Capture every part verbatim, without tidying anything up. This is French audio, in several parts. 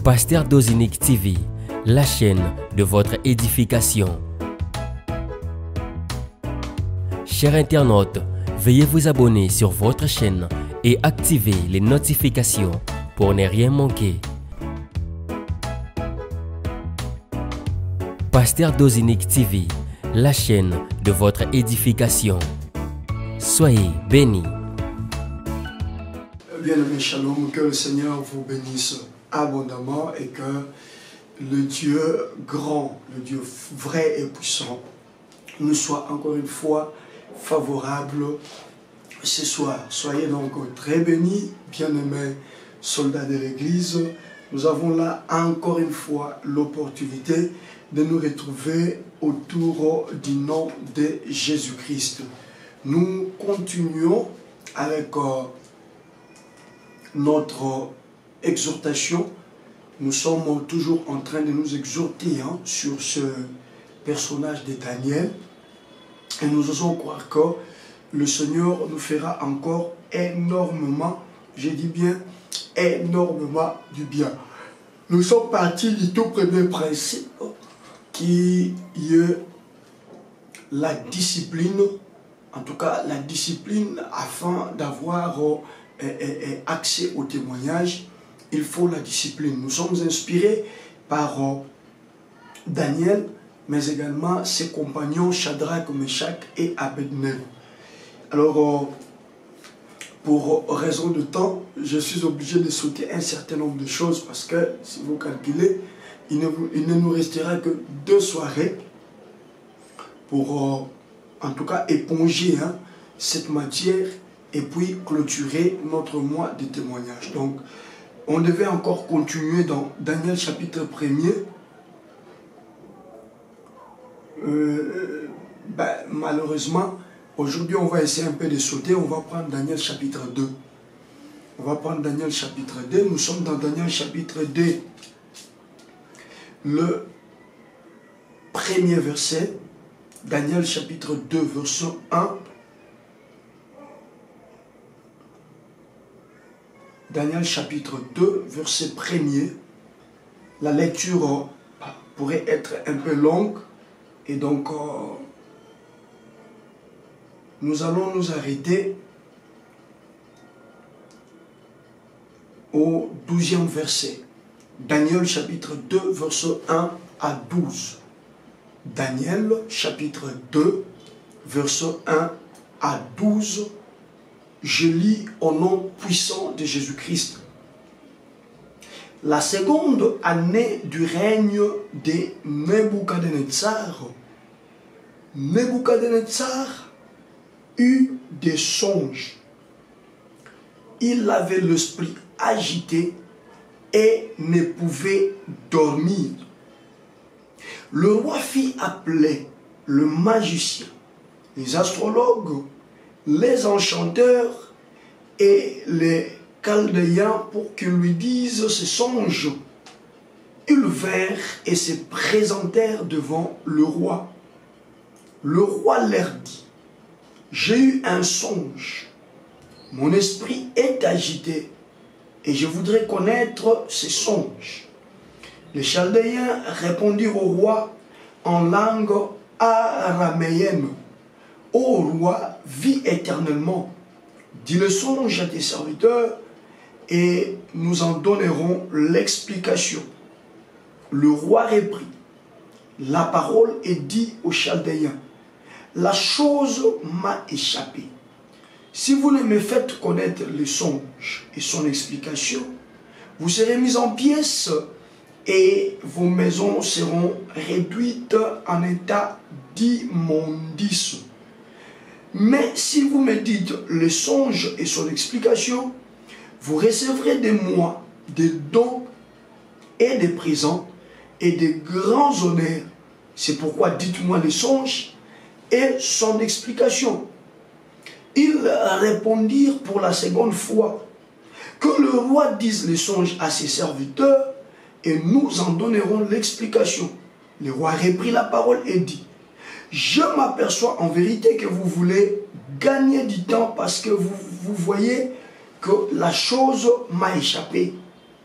Pasteur Dozinique T V, la chaîne de votre édification. Chers internautes, veuillez vous abonner sur votre chaîne et activer les notifications pour ne rien manquer. Pasteur Dozinique T V, la chaîne de votre édification. Soyez bénis. Bien-aimés, shalom, que le Seigneur vous bénisse abondamment et que le Dieu grand, le Dieu vrai et puissant nous soit encore une fois favorable ce soir. Soyez donc très bénis, bien-aimés soldats de l'Église. Nous avons là encore une fois l'opportunité de nous retrouver autour du nom de Jésus-Christ. Nous continuons avec euh, notre exhortation. Nous sommes toujours en train de nous exhorter hein, sur ce personnage de Daniel. Et nous osons croire que le Seigneur nous fera encore énormément, je dis bien énormément du bien. Nous sommes partis du tout premier principe qui est la discipline, en tout cas la discipline afin d'avoir euh, accès au témoignage, il faut la discipline. Nous sommes inspirés par euh, Daniel, mais également ses compagnons Shadrach, Meshach et Abednego. Alors, euh, pour raison de temps, je suis obligé de sauter un certain nombre de choses parce que, si vous calculez, il ne, il ne nous restera que deux soirées pour, euh, en tout cas, éponger hein, cette matière et puis clôturer notre mois de témoignage. Donc, on devait encore continuer dans Daniel chapitre premier. Euh, ben, malheureusement, aujourd'hui, on va essayer un peu de sauter. On va prendre Daniel chapitre deux. On va prendre Daniel chapitre deux. Nous sommes dans Daniel chapitre deux. Le premier verset. Daniel chapitre deux, verset un. Daniel chapitre deux, verset premier. La lecture euh, pourrait être un peu longue. Et donc, euh, nous allons nous arrêter au douzième verset. Daniel chapitre deux, verset un à douze. Daniel chapitre deux, verset un à douze. Je lis au nom puissant de Jésus-Christ. La seconde année du règne de Nebuchadnezzar, Nebuchadnezzar eut des songes. Il avait l'esprit agité et ne pouvait dormir. Le roi fit appeler le magicien, les astrologues, les enchanteurs et les chaldéens pour qu'ils lui disent ses songes. Ils vinrent et se présentèrent devant le roi. Le roi leur dit: j'ai eu un songe. Mon esprit est agité et je voudrais connaître ces songes. Les chaldéens répondirent au roi en langue araméenne: ô roi, vis éternellement. Dis le songe à tes serviteurs et nous en donnerons l'explication. Le roi reprit la parole et dit aux Chaldéens: la chose m'a échappé. Si vous ne me faites connaître le songe et son explication, vous serez mis en pièces et vos maisons seront réduites en état d'immondice. Mais si vous me dites le songe et son explication, vous recevrez de moi des dons et des présents et de grands honneurs. C'est pourquoi dites-moi le songe et son explication. Ils répondirent pour la seconde fois: que le roi dise le songe à ses serviteurs et nous en donnerons l'explication. Le roi reprit la parole et dit: je m'aperçois en vérité que vous voulez gagner du temps parce que vous, vous voyez que la chose m'a échappé.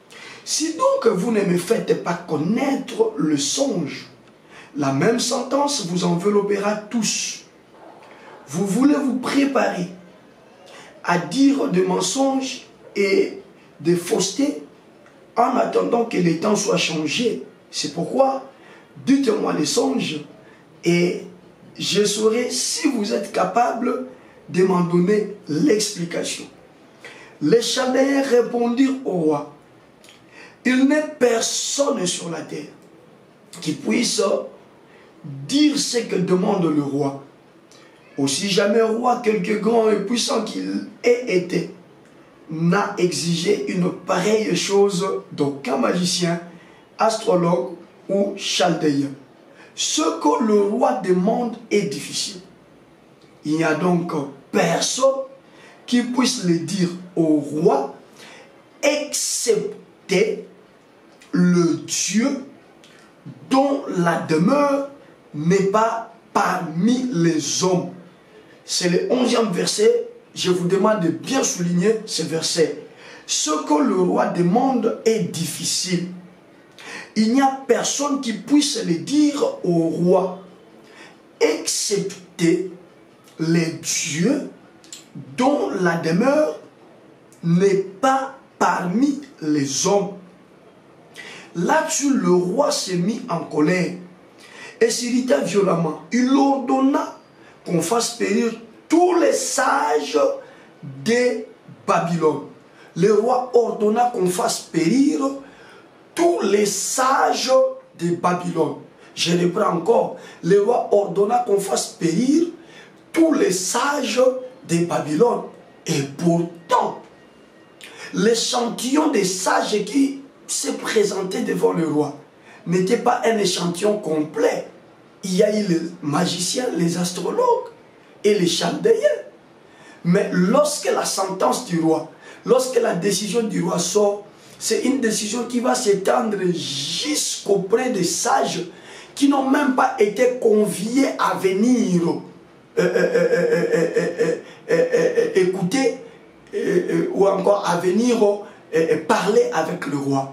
Si donc vous ne me faites pas connaître le songe, la même sentence vous enveloppera tous. Vous voulez vous préparer à dire des mensonges et des faussetés en attendant que les temps soient changés. C'est pourquoi, dites-moi les songes et je saurai si vous êtes capable de m'en donner l'explication. Les Chaldéens répondirent au roi, il n'est personne sur la terre qui puisse dire ce que demande le roi. Aussi jamais roi, quelque grand et puissant qu'il ait été, n'a exigé une pareille chose d'aucun magicien, astrologue ou chaldéen. Ce que le roi demande est difficile. Il n'y a donc personne qui puisse le dire au roi, excepté le Dieu dont la demeure n'est pas parmi les hommes. C'est le onzième verset. Je vous demande de bien souligner ce verset. Ce que le roi demande est difficile. Il n'y a personne qui puisse le dire au roi, excepté les dieux dont la demeure n'est pas parmi les hommes. Là-dessus, le roi s'est mis en colère et s'irrita violemment. Il ordonna qu'on fasse périr tous les sages de Babylone. Le roi ordonna qu'on fasse périr tous les sages de Babylone. Je reprends encore. Le roi ordonna qu'on fasse périr tous les sages de Babylone. Et pourtant, l'échantillon des sages qui s'est présenté devant le roi n'était pas un échantillon complet. Il y a eu les magiciens, les astrologues et les chaldéens. Mais lorsque la sentence du roi, lorsque la décision du roi sort, c'est une décision qui va s'étendre jusqu'auprès des sages qui n'ont même pas été conviés à venir euh, euh, euh, euh, euh, euh, euh, écouter euh, euh, ou encore à venir euh, parler avec le roi.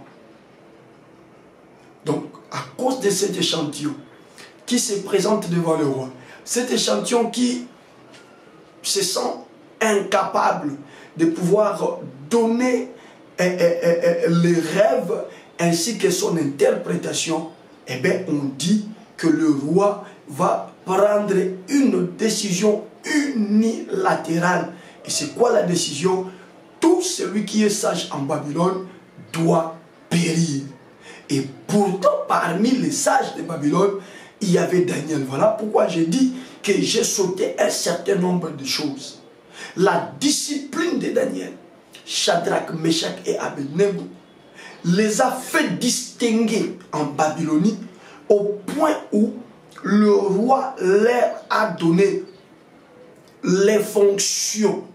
Donc, à cause de cet échantillon qui se présente devant le roi, cet échantillon qui se sent incapable de pouvoir donner euh, euh, euh, les rêves ainsi que son interprétation, eh bien, on dit que le roi va prendre une décision unilatérale. Et c'est quoi la décision? Tout celui qui est sage en Babylone doit périr. Et pourtant, parmi les sages de Babylone, il y avait Daniel. Voilà pourquoi j'ai dit que j'ai sauté un certain nombre de choses. La discipline de Daniel, Shadrach, Meshach et Abednego, les a fait distinguer en Babylonie au point où le roi leur a donné les fonctions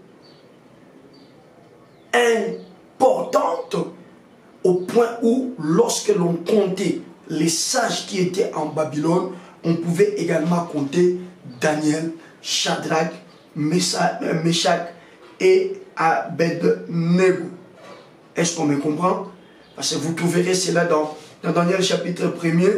importantes au point où lorsque l'on comptait les sages qui étaient en Babylone, on pouvait également compter Daniel, Shadrach, Meshach et Abednego. Est-ce qu'on me comprend? Parce que vous trouverez cela dans, dans Daniel chapitre premier.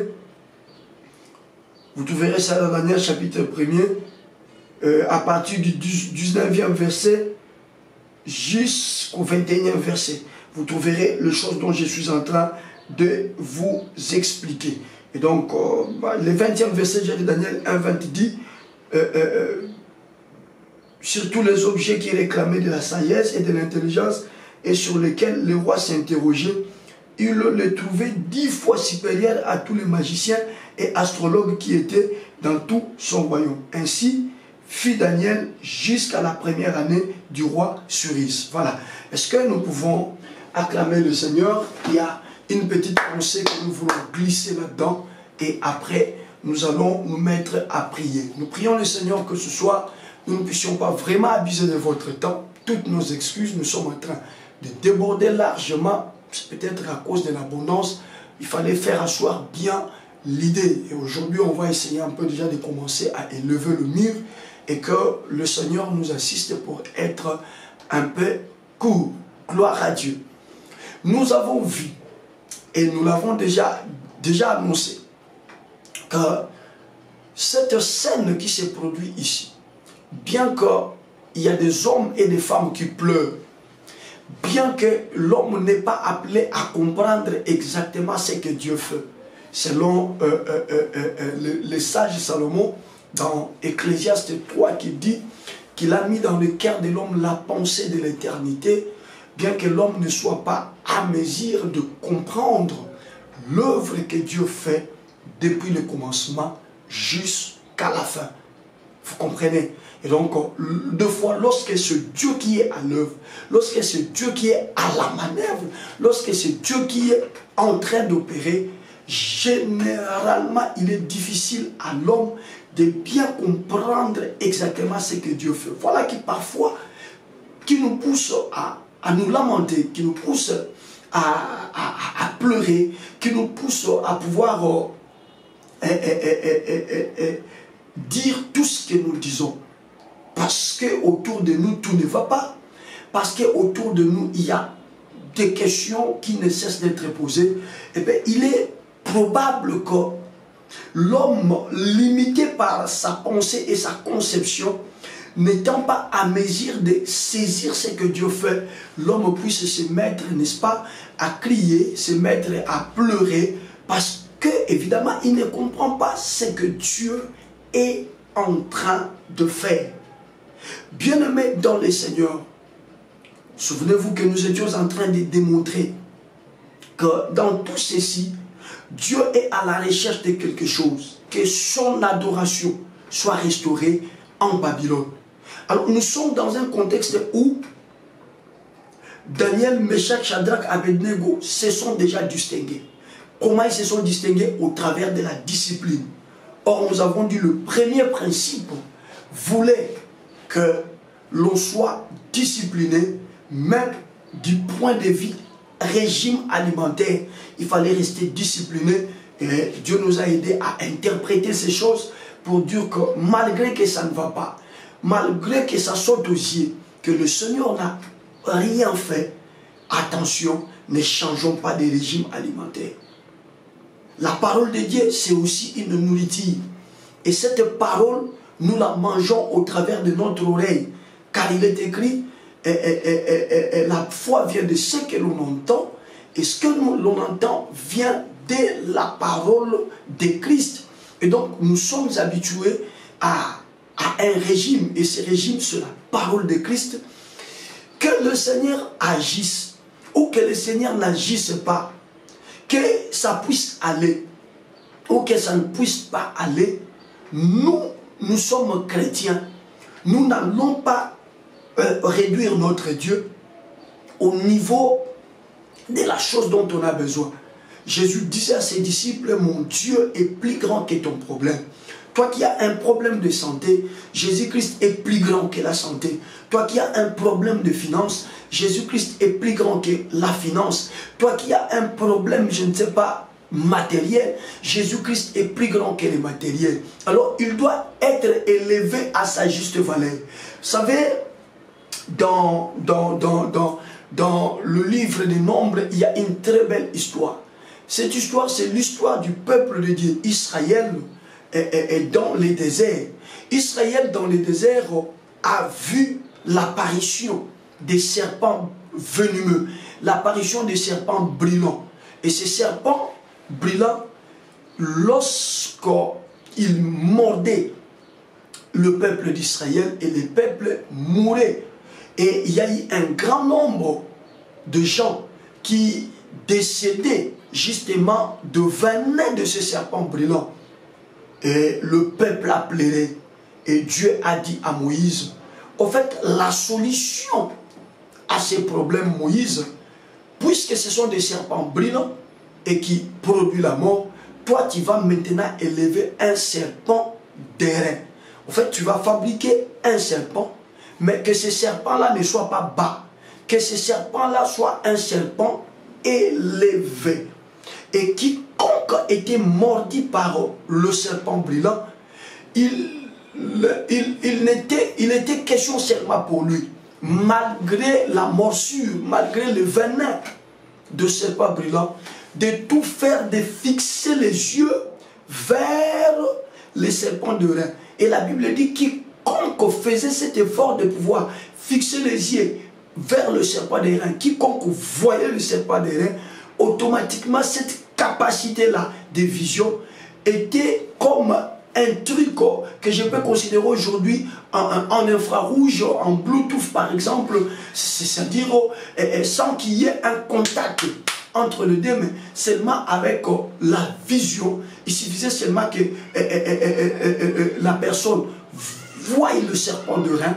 Vous trouverez ça dans Daniel chapitre premier, euh, à partir du dix-neuvième verset jusqu'au vingt et unième verset. Vous trouverez les choses dont je suis en train de vous expliquer. Et donc, euh, bah, le vingtième verset de Daniel un, vingt dit, euh, euh, sur tous les objets qui réclamaient de la sagesse et de l'intelligence et sur lesquels le roi s'interrogeait, il les trouvait dix fois supérieurs à tous les magiciens et astrologues qui étaient dans tout son royaume. Ainsi fit Daniel jusqu'à la première année du roi Cyrus. Voilà. Est-ce que nous pouvons acclamer le Seigneur? Il y a une petite pensée que nous voulons glisser là-dedans et après nous allons nous mettre à prier. Nous prions le Seigneur que ce soir nous ne puissions pas vraiment abuser de votre temps. Toutes nos excuses, nous sommes en train de déborder largement, peut-être à cause de l'abondance. Il fallait faire asseoir bien l'idée. Et aujourd'hui, on va essayer un peu déjà de commencer à élever le mur et que le Seigneur nous assiste pour être un peu court. Gloire à Dieu. Nous avons vu Et nous l'avons déjà, déjà annoncé, que cette scène qui s'est produite ici, bien qu'il y a des hommes et des femmes qui pleurent, bien que l'homme n'est pas appelé à comprendre exactement ce que Dieu fait, selon euh, euh, euh, euh, le, le sage Salomon, dans Ecclésiaste trois, qui dit qu'il a mis dans le cœur de l'homme la pensée de l'éternité, bien que l'homme ne soit pas à mesure de comprendre l'œuvre que Dieu fait depuis le commencement jusqu'à la fin. Vous comprenez? Et donc, deux fois, lorsque ce Dieu qui est à l'œuvre, lorsque ce Dieu qui est à la manœuvre, lorsque ce Dieu qui est en train d'opérer, généralement, il est difficile à l'homme de bien comprendre exactement ce que Dieu fait. Voilà qui parfois, qui nous pousse à, à nous lamenter, qui nous pousse à, à, à pleurer, qui nous pousse à pouvoir euh, eh, eh, eh, eh, eh, eh, dire tout ce que nous disons. Parce que autour de nous, tout ne va pas. Parce que autour de nous, il y a des questions qui ne cessent d'être posées. Eh bien, il est probable que l'homme, limité par sa pensée et sa conception, n'étant pas à mesure de saisir ce que Dieu fait, l'homme puisse se mettre, n'est-ce pas, à crier, se mettre à pleurer, parce que, évidemment, il ne comprend pas ce que Dieu est en train de faire. Bien-aimés dans le Seigneur, souvenez-vous que nous étions en train de démontrer que dans tout ceci, Dieu est à la recherche de quelque chose, que son adoration soit restaurée en Babylone. Alors nous sommes dans un contexte où Daniel, Meshach, Shadrach, Abednego se sont déjà distingués. Comment ils se sont distingués? Au travers de la discipline. Or nous avons dit le premier principe voulait que l'on soit discipliné, même du point de vue régime alimentaire. Il fallait rester discipliné et Dieu nous a aidés à interpréter ces choses pour dire que malgré que ça ne va pas, malgré que ça saute aux yeux, que le Seigneur n'a rien fait, attention, ne changeons pas de régime alimentaire. La parole de Dieu, c'est aussi une nourriture. Et cette parole, nous la mangeons au travers de notre oreille. Car il est écrit, et, et, et, et, et, la foi vient de ce que l'on entend. Et ce que l'on entend vient de la parole de Christ. Et donc, nous sommes habitués à, à un régime. Et ce régime, c'est la parole de Christ. Que le Seigneur agisse ou que le Seigneur n'agisse pas, que ça puisse aller ou que ça ne puisse pas aller, nous, nous sommes chrétiens. Nous n'allons pas euh, réduire notre Dieu au niveau de la chose dont on a besoin. Jésus disait à ses disciples, mon Dieu est plus grand que ton problème. Toi qui as un problème de santé, Jésus-Christ est plus grand que la santé. Toi qui as un problème de finance, Jésus-Christ est plus grand que la finance. Toi qui as un problème, je ne sais pas, matériel, Jésus-Christ est plus grand que le matériel. Alors, il doit être élevé à sa juste valeur. Vous savez, dans, dans, dans, dans, dans le livre des Nombres, il y a une très belle histoire. Cette histoire, c'est l'histoire du peuple de Dieu, Israël, et, et, et dans les déserts. Israël, dans les déserts, a vu l'apparition des serpents venimeux, l'apparition des serpents brillants. Et ces serpents brillants, lorsqu'ils mordaient le peuple d'Israël, et les peuples mouraient. Et il y a eu un grand nombre de gens qui décédaient justement de venin de ces serpents brillants. Et le peuple a pleuré. Et Dieu a dit à Moïse, au fait, la solution à ces problèmes, Moïse, puisque ce sont des serpents brillants et qui produisent la mort, toi tu vas maintenant élever un serpent d'airain. En fait, tu vas fabriquer un serpent, mais que ce serpent-là ne soit pas bas, que ce serpent-là soit un serpent élevé. Et quiconque était mordu par le serpent brillant, il, il, il, n'était, il était question seulement pour lui. Malgré la morsure, malgré le venin de serpent brillant, de tout faire, de fixer les yeux vers les serpents de rein. Et la Bible dit quiconque faisait cet effort de pouvoir fixer les yeux vers le serpent de rein, quiconque voyait le serpent de rein, automatiquement cette capacité-là de vision était comme un truc que je peux considérer aujourd'hui en, en, en infrarouge, en Bluetooth par exemple, c'est-à-dire sans qu'il y ait un contact entre les deux, mais seulement avec la vision. Il suffisait seulement que euh, euh, euh, euh, euh, la personne voie le serpent de rein.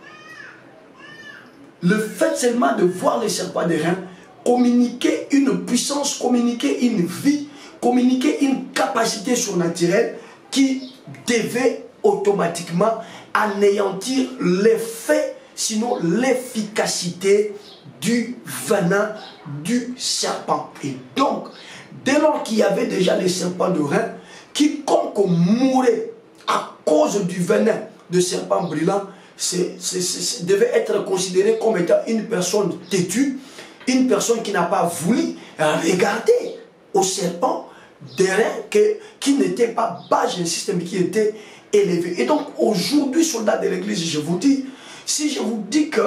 Le fait seulement de voir le serpent de rein communiquer une puissance, communiquer une vie, communiquer une capacité surnaturelle qui devait automatiquement anéantir l'effet, sinon l'efficacité du venin du serpent. Et donc, dès lors qu'il y avait déjà les serpents de rein, quiconque mourait à cause du venin de serpent brûlant c'est, c'est, c'est, devait être considéré comme étant une personne têtue, une personne qui n'a pas voulu regarder au serpent de rein que, qui n'était pas bas, j'insiste, mais qui était élevé. Et donc, aujourd'hui, soldats de l'église, je vous dis, si je vous dis que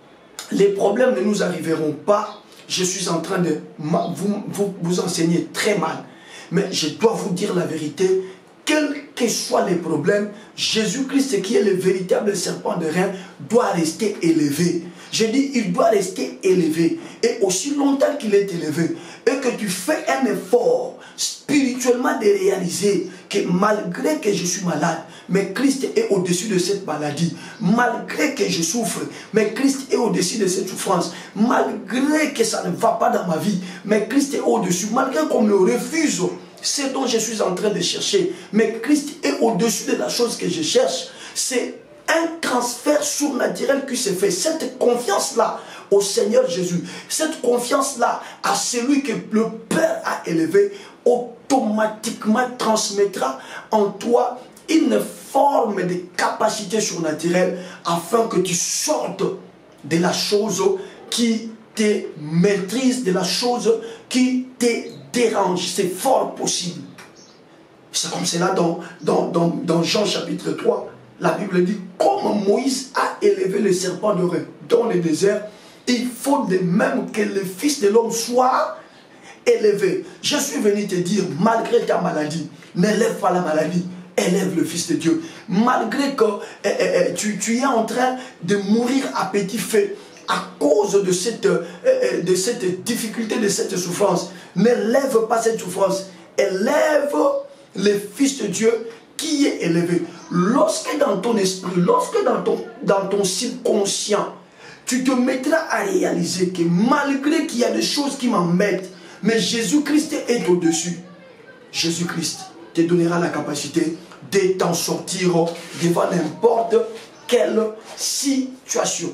les problèmes ne nous arriveront pas, je suis en train de vous, vous, vous enseigner très mal. Mais je dois vous dire la vérité, quels que soient les problèmes, Jésus-Christ, qui est le véritable serpent de rein, doit rester élevé. Je dis, il doit rester élevé. Et aussi longtemps qu'il est élevé, et que tu fais un effort spirituellement de réaliser que malgré que je suis malade, mais Christ est au-dessus de cette maladie. Malgré que je souffre, mais Christ est au-dessus de cette souffrance. Malgré que ça ne va pas dans ma vie, mais Christ est au-dessus. Malgré qu'on me refuse ce dont je suis en train de chercher, mais Christ est au-dessus de la chose que je cherche. C'est un transfert surnaturel qui se fait. Cette confiance-là au Seigneur Jésus, cette confiance-là à celui que le Père a élevé, automatiquement transmettra en toi une forme de capacité surnaturelle afin que tu sortes de la chose qui te maîtrise, de la chose qui te dérange. C'est fort possible. C'est comme cela dans, dans, dans, dans Jean chapitre trois. La Bible dit, comme Moïse a élevé le serpent de rein dans le désert, il faut de même que le Fils de l'homme soit élevé. Je suis venu te dire, malgré ta maladie, n'élève pas la maladie, élève le Fils de Dieu. Malgré que eh, eh, tu, tu es en train de mourir à petit feu à cause de cette, eh, de cette difficulté, de cette souffrance, n'élève pas cette souffrance, élève le Fils de Dieu qui est élevé. Lorsque dans ton esprit, lorsque dans ton, dans ton subconscient, tu te mettras à réaliser que malgré qu'il y a des choses qui m'embêtent, mais Jésus-Christ est au-dessus. Jésus-Christ te donnera la capacité de t'en sortir devant n'importe quelle situation.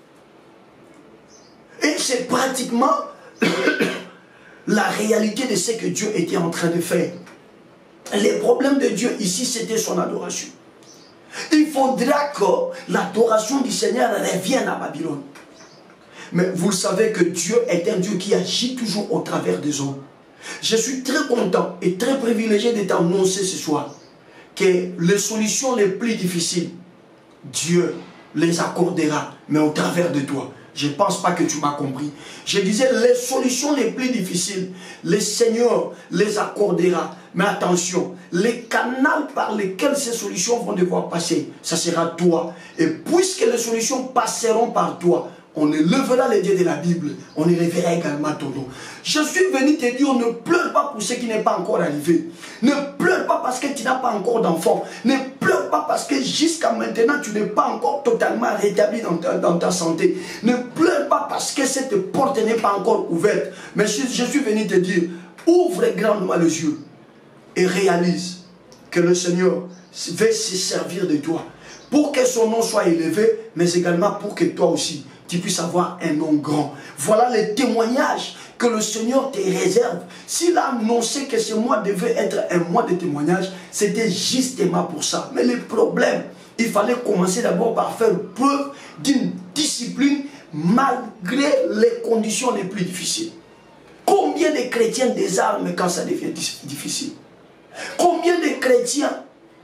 Et c'est pratiquement la réalité de ce que Dieu était en train de faire. Les problèmes de Dieu ici, c'était son adoration. Il faudra que l'adoration du Seigneur revienne à Babylone. Mais vous savez que Dieu est un Dieu qui agit toujours au travers des hommes. Je suis très content et très privilégié de t'annoncer ce soir que les solutions les plus difficiles, Dieu les accordera, mais au travers de toi. Je ne pense pas que tu m'as compris. Je disais, les solutions les plus difficiles, le Seigneur les accordera. Mais attention, les canaux par lesquels ces solutions vont devoir passer, ça sera toi. Et puisque les solutions passeront par toi, on élèvera les dieux de la Bible, on élèvera également ton nom. Je suis venu te dire, ne pleure pas pour ce qui n'est pas encore arrivé. Ne pleure pas parce que tu n'as pas encore d'enfant. Ne pleure pas parce que jusqu'à maintenant, tu n'es pas encore totalement rétabli dans ta, dans ta santé. Ne pleure pas parce que cette porte n'est pas encore ouverte. Mais je, je suis venu te dire, ouvre grandement les yeux et réalise que le Seigneur veut se servir de toi pour que son nom soit élevé, mais également pour que toi aussi, tu puisses avoir un nom grand. Voilà les témoignages que le Seigneur te réserve. S'il a annoncé que ce mois devait être un mois de témoignage, c'était justement pour ça. Mais le problème, il fallait commencer d'abord par faire preuve d'une discipline malgré les conditions les plus difficiles. Combien de chrétiens désarment quand ça devient difficile? Combien de chrétiens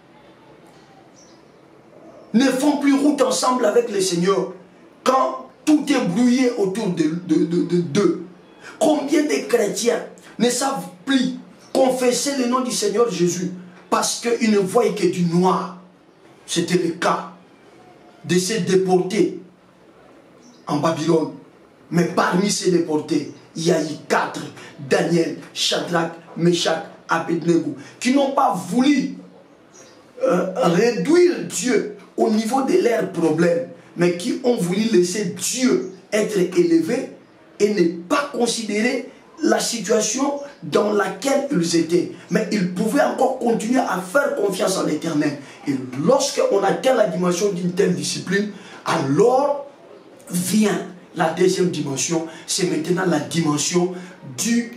ne font plus route ensemble avec le Seigneur quand tout est brouillé autour de, de, de, de, d'eux? Combien de chrétiens ne savent plus confesser le nom du Seigneur Jésus parce qu'ils ne voient que du noir? C'était le cas de ces déportés en Babylone. Mais parmi ces déportés, il y a eu quatre: Daniel, Shadrach, Meshach, Abednego, qui n'ont pas voulu euh, réduire Dieu au niveau de leurs problèmes, mais qui ont voulu laisser Dieu être élevé et ne pas considérer la situation dans laquelle ils étaient. Mais ils pouvaient encore continuer à faire confiance en l'Éternel. Et lorsqu'on atteint la dimension d'une telle discipline, alors vient la deuxième dimension. C'est maintenant la dimension du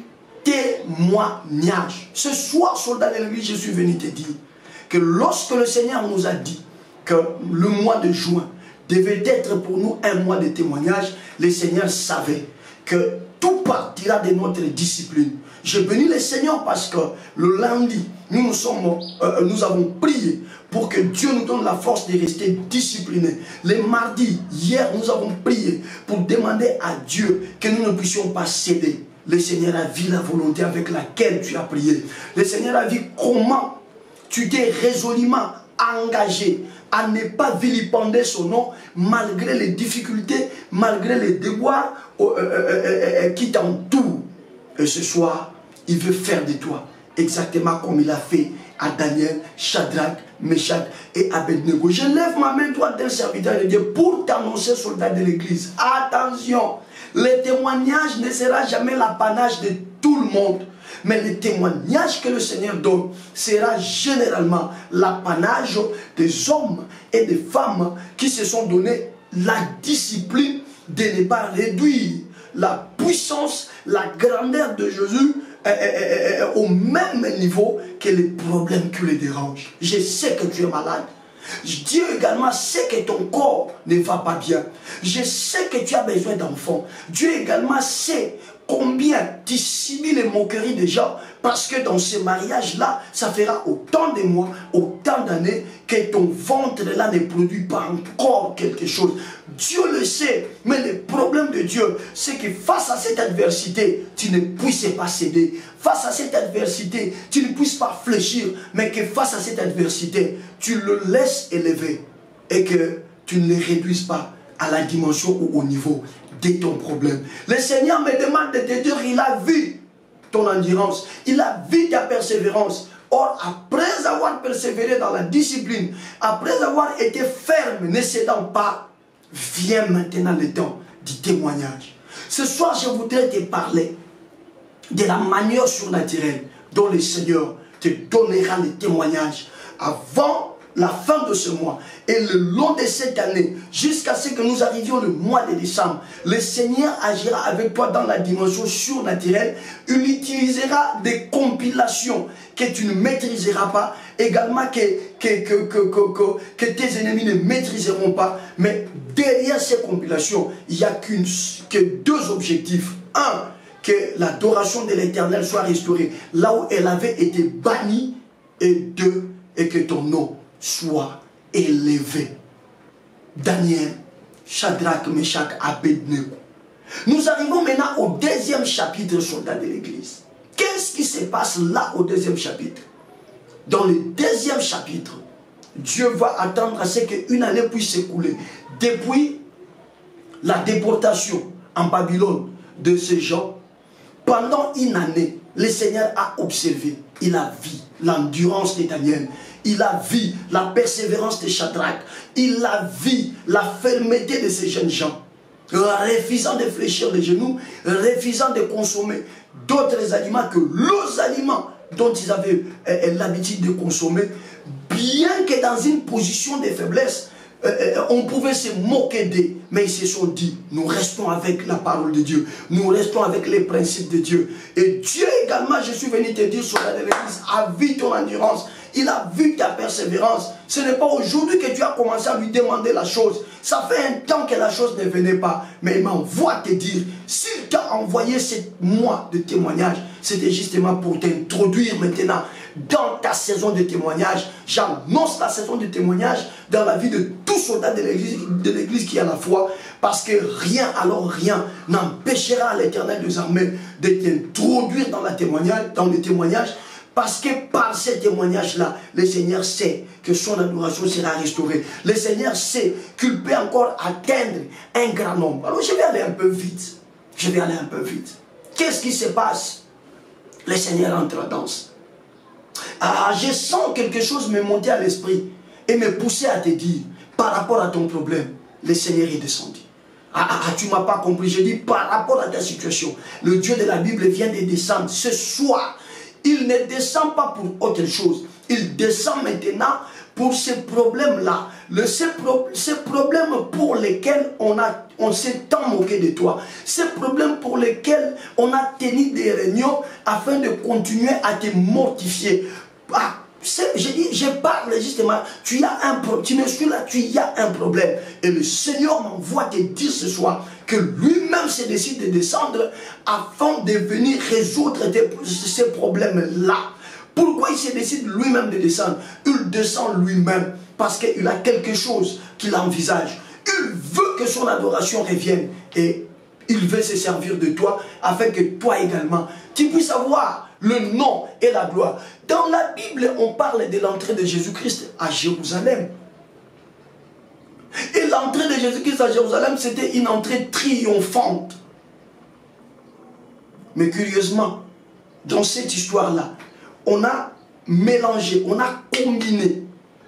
témoignage. Ce soir, soldat de l'Église, je suis venu te dire que lorsque le Seigneur nous a dit que le mois de juin devait être pour nous un mois de témoignage, le Seigneur savait que tout partira de notre discipline. Je bénis le Seigneur parce que le lundi, nous, nous, sommes, euh, nous avons prié pour que Dieu nous donne la force de rester disciplinés. Le mardi, hier, nous avons prié pour demander à Dieu que nous ne puissions pas céder. Le Seigneur a vu la volonté avec laquelle tu as prié. Le Seigneur a vu comment tu t'es résolument engagé à ne pas vilipender son nom malgré les difficultés, malgré les déboires euh, euh, euh, euh, qui t'entourent. Et ce soir, il veut faire de toi exactement comme il a fait à Daniel, Shadrach, Meshach et Abednego. Je lève ma main droite d'un serviteur de Dieu pour t'annoncer, soldat de l'Église. Attention, le témoignage ne sera jamais l'apanage de tout le monde. Mais le témoignage que le Seigneur donne sera généralement l'apanage des hommes et des femmes qui se sont donné la discipline de ne pas réduire la puissance, la grandeur de Jésus euh, euh, euh, au même niveau que les problèmes qui les dérangent. Je sais que tu es malade. Dieu également sait que ton corps ne va pas bien. Je sais que tu as besoin d'enfants. Dieu également sait combien tu subis les moqueries des gens, parce que dans ce mariage-là, ça fera autant de mois, autant d'années que ton ventre-là ne produit pas encore quelque chose. Dieu le sait, mais le problème de Dieu, c'est que face à cette adversité, tu ne puisses pas céder. Face à cette adversité, tu ne puisses pas fléchir, mais que face à cette adversité, tu le laisses élever et que tu ne le réduises pas à la dimension ou au niveau de ton problème. Le Seigneur me demande de te dire, il a vu ton endurance, il a vu ta persévérance. Or, après avoir persévéré dans la discipline, après avoir été ferme, ne cédant pas, vient maintenant le temps du témoignage. Ce soir, je voudrais te parler de la manière surnaturelle dont le Seigneur te donnera le témoignage avant la fin de ce mois et le long de cette année, jusqu'à ce que nous arrivions le mois de décembre. Le Seigneur agira avec toi dans la dimension surnaturelle. Il utilisera des compilations que tu ne maîtriseras pas, également que, que, que, que, que, que, que tes ennemis ne maîtriseront pas. Mais derrière ces compilations, il n'y a qu'une, que deux objectifs. Un, que l'adoration de l'Éternel soit restaurée là où elle avait été bannie. Et deux, et que ton nom soit élevé. Daniel, Shadrach, Meshach, Abednego. Nous arrivons maintenant au deuxième chapitre, soldat de l'Église. Qu'est-ce qui se passe là au deuxième chapitre? Dans le deuxième chapitre, Dieu va attendre à ce qu'une année puisse s'écouler. Depuis la déportation en Babylone de ces gens, pendant une année, le Seigneur a observé, il a vu l'endurance de Daniel. Il a vu la persévérance de Shadrach. Il a vu la fermeté de ces jeunes gens. Refusant de fléchir les genoux, refusant de consommer d'autres aliments que les aliments dont ils avaient euh, l'habitude de consommer. Bien que dans une position de faiblesse, euh, on pouvait se moquer d'eux. Mais ils se sont dit, nous restons avec la parole de Dieu. Nous restons avec les principes de Dieu. Et Dieu également, je suis venu te dire sur la l'Église, a vu ton endurance. Il a vu ta persévérance. Ce n'est pas aujourd'hui que tu as commencé à lui demander la chose. Ça fait un temps que la chose ne venait pas. Mais il m'envoie te dire, s'il t'a envoyé ce mois de témoignage, c'était justement pour t'introduire maintenant dans ta saison de témoignage. J'annonce la saison de témoignage dans la vie de tout soldat de l'église qui a la foi. Parce que rien, alors rien, n'empêchera l'Éternel des armées de t'introduire dans, la témoignage, dans le témoignage. Parce que par ce témoignage-là, le Seigneur sait que son adoration sera restaurée. Le Seigneur sait qu'il peut encore atteindre un grand nombre. Alors je vais aller un peu vite. Je vais aller un peu vite. Qu'est-ce qui se passe? Le Seigneur entre en danse. Ah, je sens quelque chose me monter à l'esprit et me pousser à te dire, par rapport à ton problème, le Seigneur est descendu. Ah, ah, ah tu ne m'as pas compris. Je dis par rapport à ta situation. Le Dieu de la Bible vient de descendre ce soir. Il ne descend pas pour autre chose. Il descend maintenant pour ces problèmes-là. Ces, pro ces problèmes pour lesquels on, a, on s'est tant moqué de toi. Ces problèmes pour lesquels on a tenu des réunions afin de continuer à te mortifier. Ah, je dis, je parle justement, tu as un problème, tu me suis là, tu y as un problème. Et le Seigneur m'envoie te dire ce soir que lui-même se décide de descendre afin de venir résoudre ces problèmes-là. Pourquoi il se décide lui-même de descendre? Il descend lui-même parce qu'il a quelque chose qu'il envisage. Il veut que son adoration revienne et il veut se servir de toi afin que toi également, tu puisses avoir le nom et la gloire. Dans la Bible, on parle de l'entrée de Jésus-Christ à Jérusalem. Et l'entrée de Jésus-Christ à Jérusalem, c'était une entrée triomphante. Mais curieusement, dans cette histoire-là, on a mélangé, on a combiné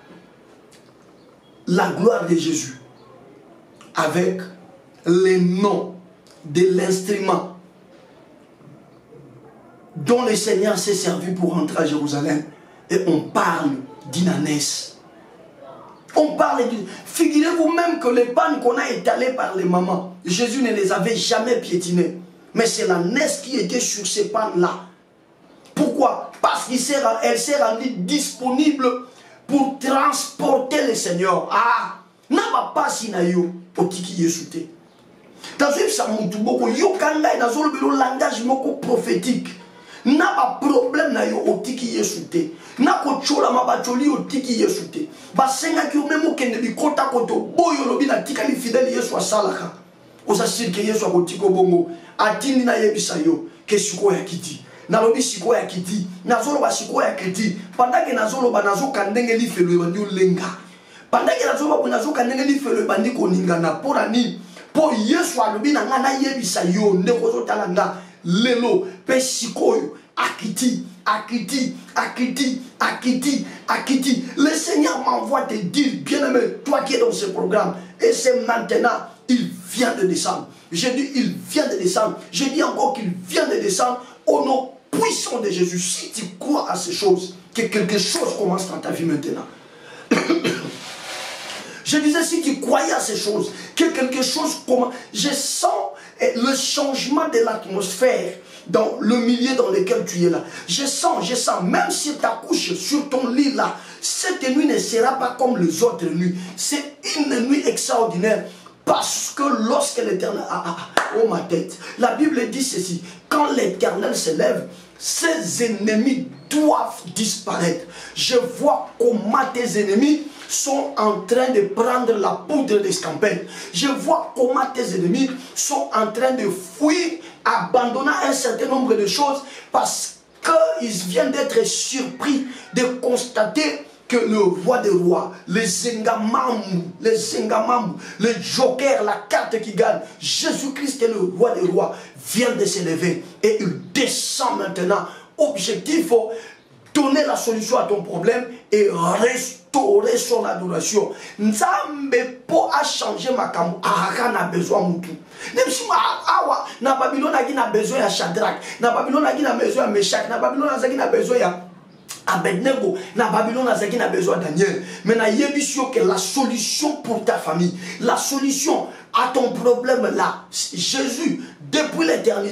la gloire de Jésus avec les noms de l'instrument dont le Seigneur s'est servi pour entrer à Jérusalem. Et on parle d'une ânesse. On parle d'une... Figurez-vous même que les pannes qu'on a étalées par les mamans, Jésus ne les avait jamais piétinées. Mais c'est l'ânesse qui était sur ces pannes-là. Pourquoi? Parce qu'elle s'est rendue disponible pour transporter le Seigneur. Ah! N'a pas si na yo potiki yesute. Dans une samutu boko yo kanga dans un langage moko prophétique. N'a pas problème na yo otiki yesute. Na ko chola mabacholi otiki yesute. Ba senga ki memo kende bi kota koto boyo lobi na tika li fidèle yesu asalaka. Osa sir ke yesu akotiko bongo atindi na yebisa yo ke siko ya kiti. Na lobi siko ya kiti. Na zolo ba siko ya kiti. Pendant que na zolo ba na zo kandenge li felo bandu lenga. Pendant que la zolo ba zo kandenge li felo bandi ko ningana pora ni po yesu alobi na ngana yebisa yo ndeko zo talanga lelo pe sikoyo akiti akiti akiti akiti akiti. Le Seigneur m'envoie te dire, bien-aimé, toi qui es dans ce programme, et c'est maintenant, il vient de descendre. J'ai dit il vient de descendre. J'ai dit encore qu'il vient de descendre au nom puissant de Jésus. Si tu crois à ces choses, que quelque chose commence dans ta vie maintenant. Je disais, si tu croyais à ces choses, que quelque chose commence. Je sens le changement de l'atmosphère dans le milieu dans lequel tu es là. Je sens, je sens, même si tu accouches sur ton lit là, cette nuit ne sera pas comme les autres nuits. C'est une nuit extraordinaire. Parce que lorsque l'Éternel... Ah, ah, oh ma tête. La Bible dit ceci. Quand l'Éternel se lève, ses ennemis doivent disparaître. Je vois comment tes ennemis sont en train de prendre la poudre d'escampette. Je vois comment tes ennemis sont en train de fuir, abandonnant un certain nombre de choses parce qu'ils viennent d'être surpris de constater que le roi des rois, les Zengamamu, les Zengamamu, le joker, la carte qui gagne, Jésus-Christ est le roi des rois, vient de s'élever et il descend maintenant. Objectif, donner la solution à ton problème et restaurer son adoration. Nzambe po a changé ma kamu, Araka n'a besoin de tout. Même si awa na Babylone a besoin de Shadrach, na Babylone a besoin de Meshach, na Babylone a besoin de Abednego, na Babylone a besoin de Daniel. Mais na yebisio que la solution pour ta famille, la solution à ton problème là, Jésus, depuis l'éternité,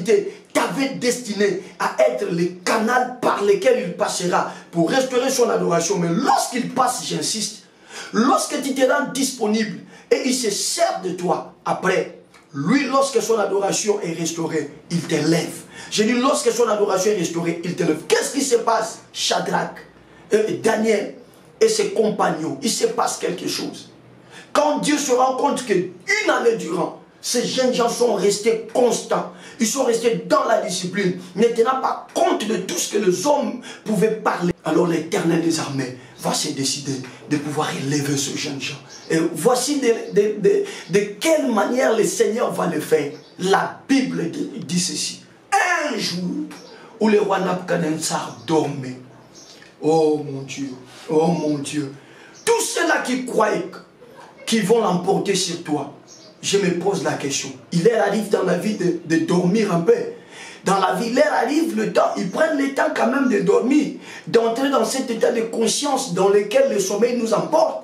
t'avait destiné à être le canal par lequel il passera pour restaurer son adoration. Mais lorsqu'il passe, j'insiste, lorsque tu te rends disponible et il se sert de toi, après, lui, lorsque son adoration est restaurée, il te lève. Je dis, lorsque son adoration est restaurée, il te lève. Qu'est-ce qui se passe? Shadrach, euh, Daniel et ses compagnons, il se passe quelque chose. Quand Dieu se rend compte qu'une année durant, ces jeunes gens sont restés constants. Ils sont restés dans la discipline, ne tenant pas compte de tout ce que les hommes pouvaient parler. Alors l'Éternel des armées va se décider de pouvoir élever ce jeune gens. Et voici de, de, de, de quelle manière le Seigneur va le faire. La Bible dit ceci. Un jour où le roi Nabuchodonosor dormait. Oh mon Dieu, oh mon Dieu. Tous ceux-là qui croient qu'ils vont l'emporter sur toi, je me pose la question. Il leur arrive dans la vie de, de dormir un peu. Dans la vie, il leur arrive le temps, ils prennent le temps quand même de dormir, d'entrer dans cet état de conscience dans lequel le sommeil nous emporte.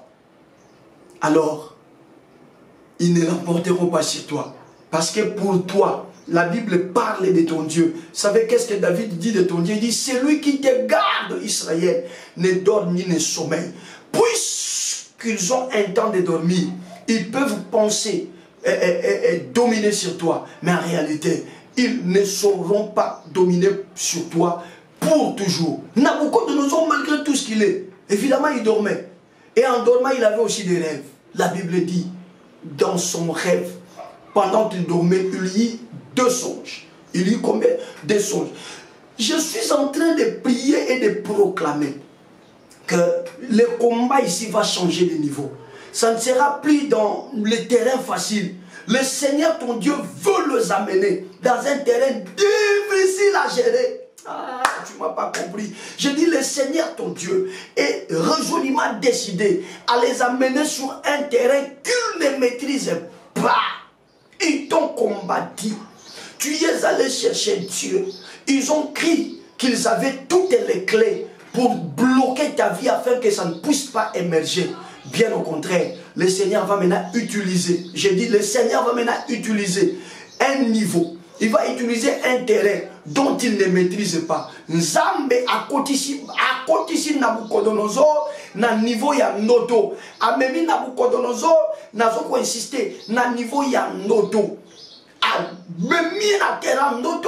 Alors, ils ne l'emporteront pas sur toi. Parce que pour toi, la Bible parle de ton Dieu. Vous savez qu'est-ce que David dit de ton Dieu? Il dit, c'est lui qui te garde, Israël, ne dort ni ne sommeille. Puisqu'ils ont un temps de dormir, ils peuvent penser et, et, et dominer sur toi. Mais en réalité, ils ne sauront pas dominer sur toi pour toujours. Nabuchodonosor, malgré tout ce qu'il est, évidemment, il dormait. Et en dormant, il avait aussi des rêves. La Bible dit, dans son rêve, pendant qu'il dormait, il y eut deux songes. Il y eut combien? Deux songes. Je suis en train de prier et de proclamer que le combat ici va changer de niveau. Ça ne sera plus dans le terrain facile. Le Seigneur, ton Dieu, veut les amener dans un terrain difficile à gérer. Ah, tu ne m'as pas compris. Je dis, le Seigneur, ton Dieu, est résolument décidé à les amener sur un terrain qu'ils ne maîtrisent pas. Ils t'ont combattu. Tu y es allé chercher Dieu. Ils ont crié qu'ils avaient toutes les clés pour bloquer ta vie afin que ça ne puisse pas émerger. Bien au contraire, le Seigneur va maintenant utiliser, je dis le Seigneur va maintenant utiliser un niveau, il va utiliser un terrain dont il ne maîtrise pas. Nzambe a kotisi a kotisi Nabuchodonosor na niveau ya noto. Amemi Nabuchodonosor nazoko insister na niveau ya noto. A memi na terrain noto.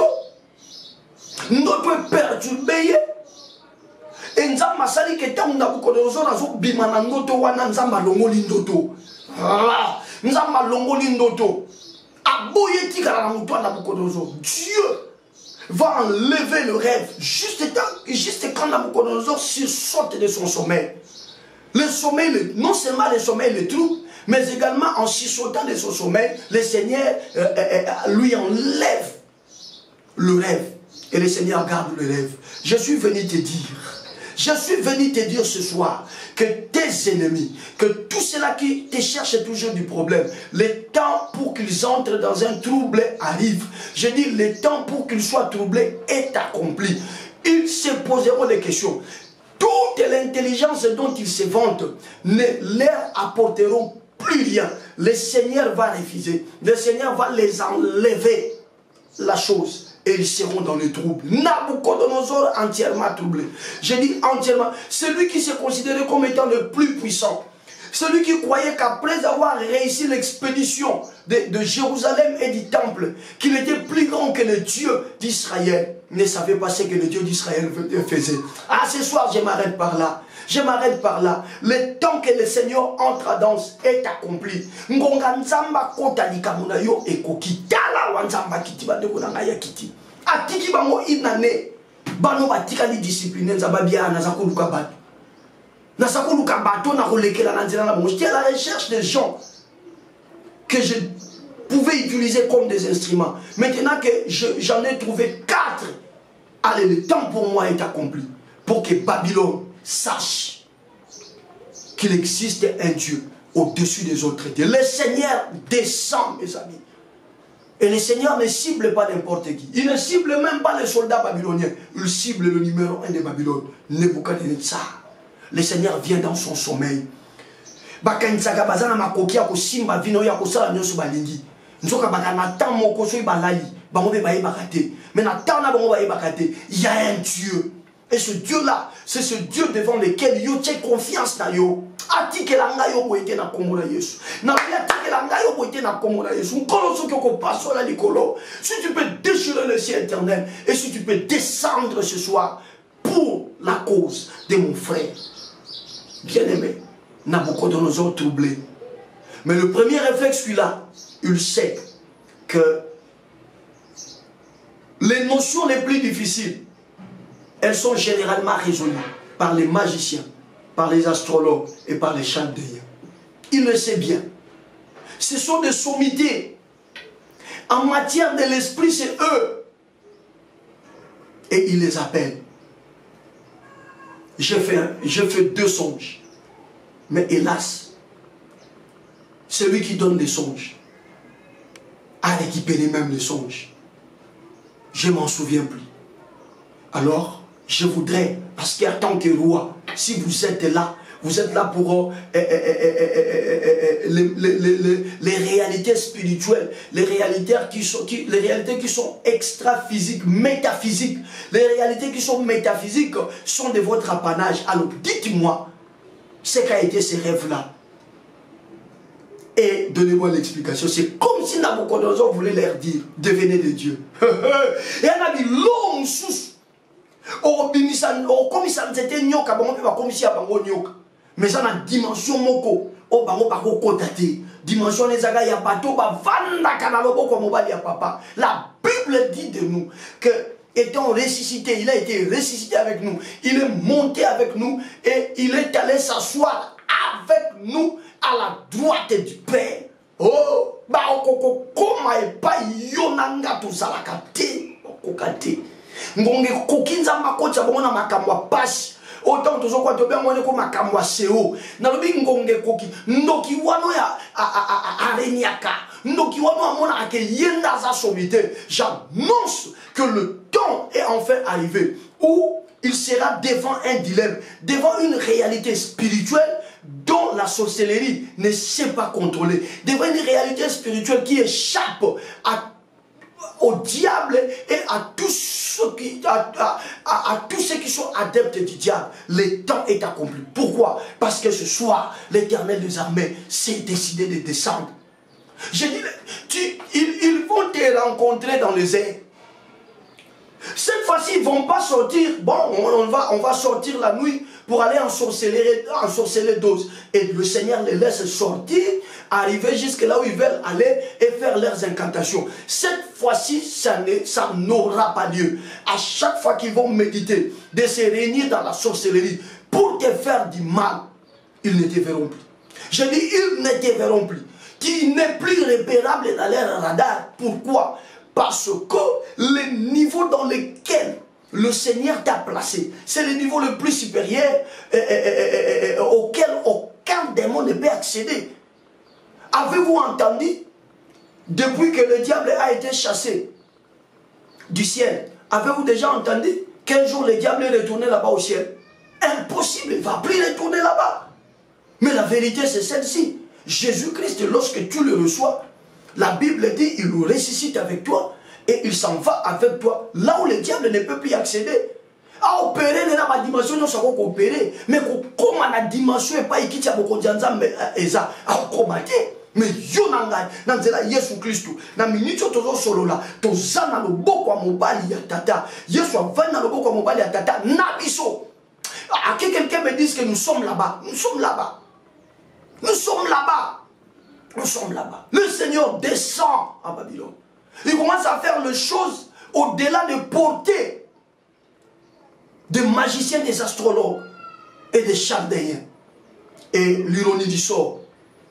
Noto est perturbé. Et Nzamba sali que tant Nabuchodonosor nazo bimana noto wana Nzamba longoli noto. Nzamba longoli noto. Aboye tika na muto Nabuchodonosor. Dieu va enlever le rêve juste, juste quand Nabuchodonosor saute de son sommeil. Le sommeil, non seulement le sommeil le trouble, mais également en sautant de son sommeil, le Seigneur euh, euh, lui enlève le rêve. Et le Seigneur garde le rêve. Je suis venu te dire, je suis venu te dire ce soir que tes ennemis, que tous ceux-là qui te cherchent toujours du problème, le temps pour qu'ils entrent dans un trouble arrive. Je dis, le temps pour qu'ils soient troublés est accompli. Ils se poseront des questions. Toute l'intelligence dont ils se vantent ne leur apporteront plus rien. Le Seigneur va refuser. Le Seigneur va les enlever la chose. Et ils seront dans le trouble. Nabuchodonosor entièrement troublé. Je dis entièrement. Celui qui se considérait comme étant le plus puissant. Celui qui croyait qu'après avoir réussi l'expédition de, de Jérusalem et du temple, qu'il était plus grand que le Dieu d'Israël, ne savait pas ce que le Dieu d'Israël faisait. Ah, ce soir, je m'arrête par là. Je m'arrête par là. Le temps que le Seigneur entre à danse est accompli. Ngonga nzamba kota likamuna yo ekoki. Tala wa nzamba kiti bandeko na ngaya kiti. Atiki bango inane. Bano batika li discipline nzamba bia na zakuluka bato. Na zakuluka bato na kolekela na nzela na bango. J'étais à la recherche des gens que je pouvais utiliser comme des instruments. Maintenant que j'en ai trouvé quatre, allez, le temps pour moi est accompli. Pour que Babylone sache qu'il existe un Dieu au-dessus des autres dieux. Le Seigneur descend, mes amis. Et le Seigneur ne cible pas n'importe qui. Il ne cible même pas les soldats babyloniens. Il cible le numéro un de Babylone, Nebuchadnezzar. Le Seigneur vient dans son sommeil. Bakanitsaga bazana makoki ya kosimba vino ya kosala nyoso balingi. Nzoka bakana tam moko so ibalali. Mais il y a un Dieu. Et ce Dieu-là, c'est ce Dieu devant lequel yo tient confiance na yo. Atike la nga yo boite na komona Yesu. Na atike la nga yo boite na komona Yesu. Nkolo so kyoko paso la likolo. Si tu peux déchirer le ciel éternel et si tu peux descendre ce soir pour la cause de mon frère. Bien-aimé, Nabucodonosor troublé. Mais le premier réflexe qu'il a, il sait que les notions les plus difficiles, elles sont généralement résolues par les magiciens, par les astrologues et par les chaldéens. Il le sait bien. Ce sont des sommités. En matière de l'esprit, c'est eux. Et il les appelle. J'ai fait, j'ai fait deux songes. Mais hélas, celui qui donne les songes a récupéré même les songes. Je ne m'en souviens plus. Alors, je voudrais, parce qu'en tant que roi, si vous êtes là, vous êtes là pour euh, euh, euh, euh, euh, les, les, les, les réalités spirituelles, les réalités qui sont, qui, les réalités qui sont extra-physiques, métaphysiques. Les réalités qui sont métaphysiques sont de votre apanage. Alors, dites-moi ce qu'a été ces rêves-là. Et donnez-moi l'explication. C'est comme si Nabucodonosor voulait leur dire, devenez des dieux. Et on a dit, l'homme sous. Oh, comme ça c'était nyoka, bon, on va comme si à bango nyoka. Mais ça a une dimension moko. Oh, bango bako kotate. Dimension les aga ya bateau, ba vanda kanalobo comme mobali ya papa. La Bible dit de nous que étant ressuscité, il a été ressuscité avec nous. Il est monté avec nous et il est allé s'asseoir avec nous à la droite du Père. Oh, ba okoko koma e pa yonanga to salakate, okokate. Ngonge kokinza makocha bongona makamwa pashi. Autant toujours quoi tobia mone ko makamwa seo. Na lobi ngonge koki ndoki wano ya areniaka. Ndoki wano amona ake yenda za somité. J'annonce que le temps est enfin arrivé où il sera devant un dilemme, devant une réalité spirituelle dont la sorcellerie ne sait pas contrôler, devant une réalité spirituelle qui échappe à au diable et à tous ceux qui à, à, à, à tous ceux qui sont adeptes du diable. Le temps est accompli. Pourquoi? Parce que ce soir, l'Éternel des armées s'est décidé de descendre. Je dis, tu, ils, ils vont te rencontrer dans les airs. Cette fois-ci, ils ne vont pas sortir. Bon, on, on, va, on va sortir la nuit pour aller ensorceler, ensorceler d'autres. Et le Seigneur les laisse sortir, arriver jusque là où ils veulent aller et faire leurs incantations. Cette fois-ci, ça n'aura pas lieu. À chaque fois qu'ils vont méditer, de se réunir dans la sorcellerie pour te faire du mal, ils ne te verront plus. Je dis, ils ne te verront plus. Qui n'est plus repérable dans leur radar. Pourquoi? Parce que le niveau dans lequel le Seigneur t'a placé, c'est le niveau le plus supérieur euh, euh, euh, euh, auquel aucun démon ne peut accéder. Avez-vous entendu, depuis que le diable a été chassé du ciel, avez-vous déjà entendu qu'un jour le diable est retourné là-bas au ciel? Impossible, il ne va plus retourner là-bas. Mais la vérité c'est celle-ci. Jésus-Christ, lorsque tu le reçois, la Bible dit, il le ressuscite avec toi et il s'en va avec toi là où le diable ne peut plus accéder. À opérer, il y a ma dimension, nous savons opérer. Mais comment la dimension n'est pas équitée à beaucoup de gens, à combattre. Mais yo nanga, nanzela Yesu Christu, na minute tozo solo la, tozana lo boko wa mobali ya tata. Yesu avana lo boko wa mobali ya tata, nabiso. À que quelqu'un me dise que nous sommes là-bas, nous sommes là-bas. Nous sommes là-bas. Nous sommes là-bas. Le Seigneur descend à Babylone. Il commence à faire les choses au-delà de portée des magiciens, des astrologues et des chaldéens. Et l'ironie du sort,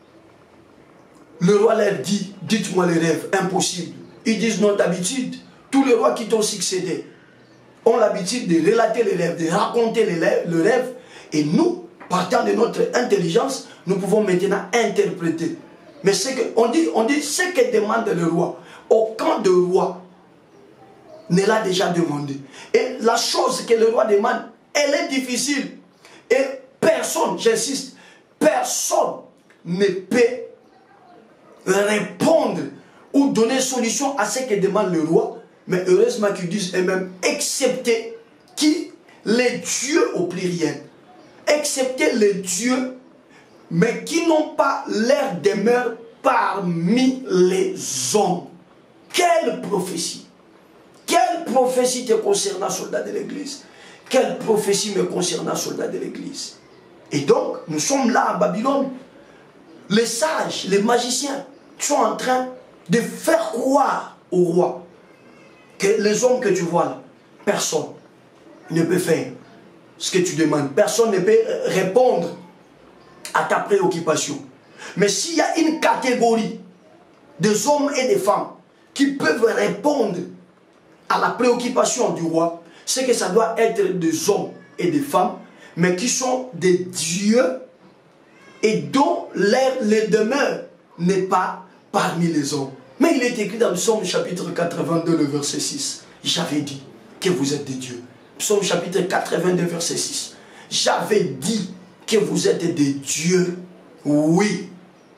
le roi leur dit, dites-moi les rêves, impossible. Ils disent non, d'habitude, tous les rois qui t'ont succédé ont l'habitude de relater les rêves, de raconter les rêves, le rêve. Et nous, partant de notre intelligence, nous pouvons maintenant interpréter. Mais ce que, on dit, on dit ce que demande le roi. Aucun de roi ne l'a déjà demandé. Et la chose que le roi demande, elle est difficile. Et personne, j'insiste, personne ne peut répondre ou donner solution à ce que demande le roi, mais heureusement qu'ils disent eux-mêmes, excepté qui? Les dieux au pluriel. Excepté les dieux, mais qui n'ont pas leur demeure parmi les hommes. Quelle prophétie! Quelle prophétie te concernant, soldat de l'église? Quelle prophétie me concernant, soldat de l'église? Et donc, nous sommes là à Babylone. Les sages, les magiciens sont en train de faire croire au roi que les hommes que tu vois là, personne ne peut faire ce que tu demandes. Personne ne peut répondre à ta préoccupation. Mais s'il y a une catégorie des hommes et des femmes qui peuvent répondre à la préoccupation du roi, c'est que ça doit être des hommes et des femmes, mais qui sont des dieux et dont l'air, les demeure n'est pas parmi les hommes. Mais il est écrit dans le psaume chapitre quatre-vingt-deux, le verset six. J'avais dit que vous êtes des dieux. Psaume chapitre quatre-vingt-deux, verset six. J'avais dit que vous êtes des dieux. Oui.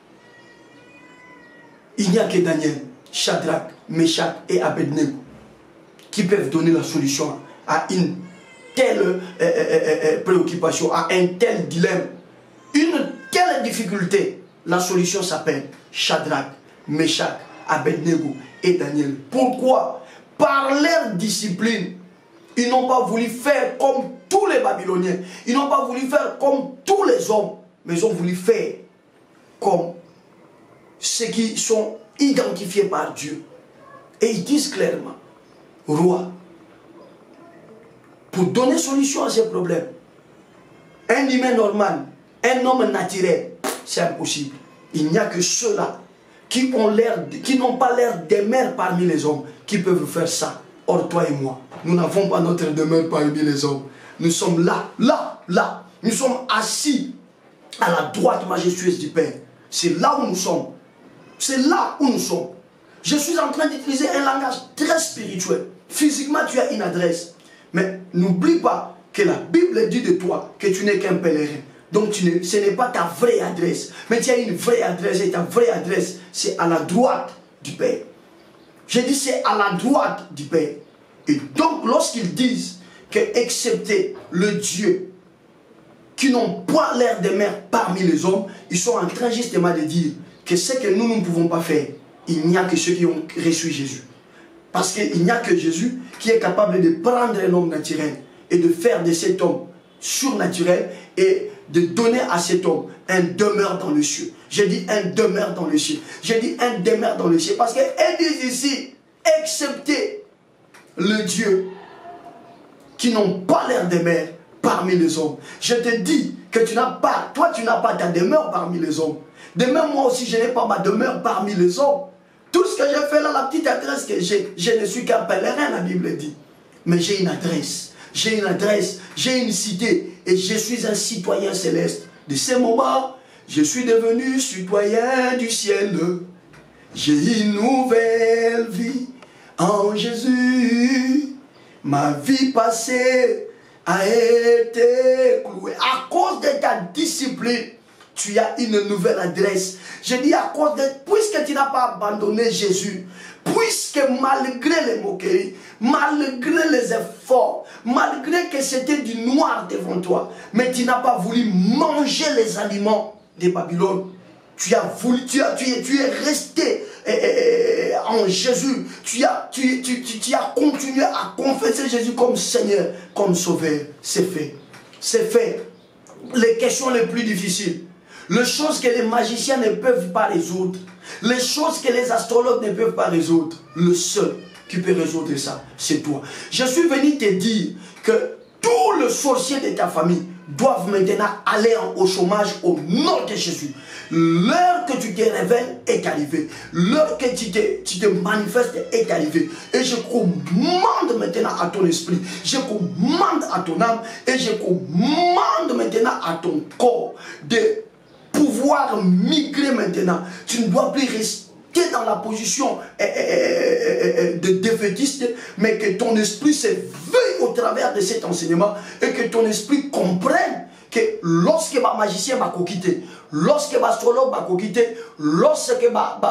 Il n'y a que Daniel, Shadrach, Meshach et Abednego qui peuvent donner la solution à une telle euh, euh, euh, préoccupation, à un tel dilemme, une telle difficulté. La solution s'appelle Shadrach, Meshach, Abednego et Daniel. Pourquoi? Par leur discipline, ils n'ont pas voulu faire comme tous les Babyloniens. Ils n'ont pas voulu faire comme tous les hommes, mais ils ont voulu faire comme ceux qui sont identifiés par Dieu. Et ils disent clairement, roi, pour donner solution à ces problèmes, un humain normal, un homme naturel, c'est impossible. Il n'y a que ceux-là qui ont l'air, qui n'ont pas l'air des mères parmi les hommes, qui peuvent faire ça. Or, toi et moi, nous n'avons pas notre demeure parmi les hommes. Nous sommes là, là, là. Nous sommes assis à la droite majestueuse du Père. C'est là où nous sommes. C'est là où nous sommes. Je suis en train d'utiliser un langage très spirituel. Physiquement, tu as une adresse. Mais n'oublie pas que la Bible dit de toi que tu n'es qu'un pèlerin. Donc tu ne, ce n'est pas ta vraie adresse. Mais tu as une vraie adresse et ta vraie adresse, c'est à la droite du Père. J'ai dit c'est à la droite du Père. Et donc lorsqu'ils disent que excepté le Dieu qui n'ont pas l'air des mères parmi les hommes, ils sont en train justement de dire que ce que nous, nous ne pouvons pas faire, il n'y a que ceux qui ont reçu Jésus. Parce qu'il n'y a que Jésus qui est capable de prendre un homme naturel et de faire de cet homme surnaturel et de donner à cet homme un demeure dans le ciel. J'ai dit un demeure dans le ciel. J'ai dit un demeure dans le ciel. Parce qu'elle dit ici, excepté le Dieu qui n'ont pas l'air des mères parmi les hommes. Je te dis que tu n'as pas, toi tu n'as pas ta demeure parmi les hommes. De même moi aussi je n'ai pas ma demeure parmi les hommes. Tout ce que j'ai fait là, la petite adresse que j'ai, je ne suis qu'un pèlerin, la Bible dit. Mais j'ai une adresse, j'ai une adresse, j'ai une cité et je suis un citoyen céleste. De ce moment, je suis devenu citoyen du ciel. J'ai une nouvelle vie en Jésus. Ma vie passée a été clouée. À cause de ta discipline, tu as une nouvelle adresse. Je dis à cause de... Puisque tu n'as pas abandonné Jésus, puisque malgré les moqueries, malgré les efforts, malgré que c'était du noir devant toi, mais tu n'as pas voulu manger les aliments de Babylone, tu as voulu, tu, as, tu, es, tu es resté eh, eh, en Jésus, tu as, tu, tu, tu, tu as continué à confesser Jésus comme Seigneur, comme Sauveur. C'est fait. C'est fait. Les questions les plus difficiles, les choses que les magiciens ne peuvent pas résoudre, les choses que les astrologues ne peuvent pas résoudre, le seul qui peut résoudre ça, c'est toi. Je suis venu te dire que tous les sorciers de ta famille doivent maintenant aller au chômage au nom de Jésus. L'heure que tu te révèles est arrivée. L'heure que tu te, tu te manifestes est arrivée. Et je commande maintenant à ton esprit, je commande à ton âme et je commande maintenant à ton corps de pouvoir migrer maintenant. Tu ne dois plus rester dans la position eh, eh, eh, de défaitiste, mais que ton esprit s'éveille au travers de cet enseignement et que ton esprit comprenne que lorsque le magicien va quitter, lorsque l'astrologue va quitter, lorsque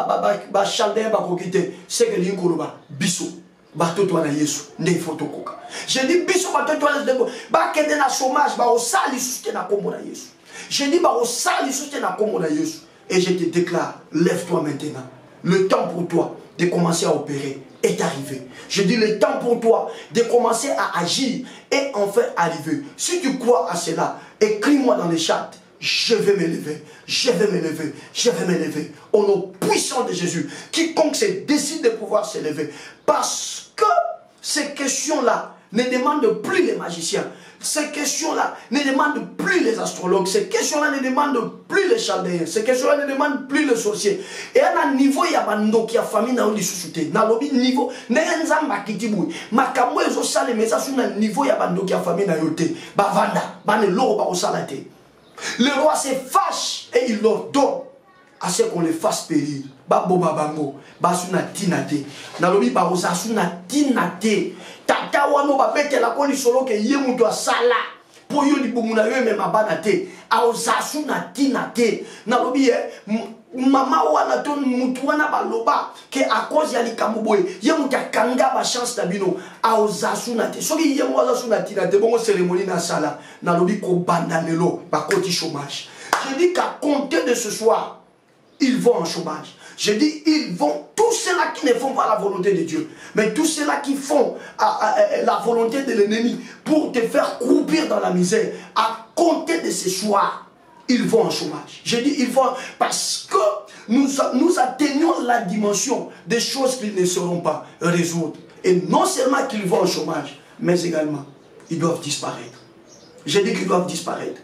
le chaldéen va quitter, c'est que l'incolo va biso. Batoto na Yesu ne fotokoka. Je dis biso batoto na Yesu ba kende na chômage ba osali souté na kombo na Yesu. Je dis ba osali souté na kombo na Yesu et je te déclare lève-toi maintenant. Le temps pour toi de commencer à opérer est arrivé. Je dis le temps pour toi de commencer à agir est enfin arrivé. Si tu crois à cela, écris-moi dans les chats. Je vais me lever, je vais me lever, je vais me lever. Au nom puissant de Jésus, quiconque se décide de pouvoir se lever. Parce que ces questions-là ne demandent plus les magiciens. Ces questions-là ne demandent plus les astrologues. Ces questions-là ne demandent plus les chaldéens. Ces questions-là ne demandent plus les sorciers. Et à un niveau, il y a un qui a famille dans le sous-souté. Dans le niveau, il y a un makitiboui. Makamwe zo sale mais ça sur un niveau, il y a un qui a famille dans le thé. Bavanda, bane l'eau ba osalate. Le roi se fâche et il ordonne à ce qu'on les fasse périr. Babo babango, basuna tinate. Nalobi ba osasuna tinate. Tata wano ba bete la koni solo ke yemu to sala. Po yo li bumuna yo me mabanate. A osasuna tinate. Nalobi eh mama wana ton mutu wana baloba ke a cause ya likamuboy yemu ta kanga ba chance na bino a osasuna te. Soki yemu osasuna tinate bongo cérémonie na sala. Nalobi ko bandanelo ba koti chômage. Je dis qu'à compter de ce soir, ils vont en chômage. Je dis, ils vont, tous ceux-là qui ne font pas la volonté de Dieu, mais tous ceux-là qui font à, à, à, la volonté de l'ennemi pour te faire croupir dans la misère, à compter de ce soir, ils vont en chômage. Je dis, ils vont, parce que nous, nous atteignons la dimension des choses qu'ils ne sauront pas résoudre. Et non seulement qu'ils vont en chômage, mais également, ils doivent disparaître. Je dis qu'ils doivent disparaître.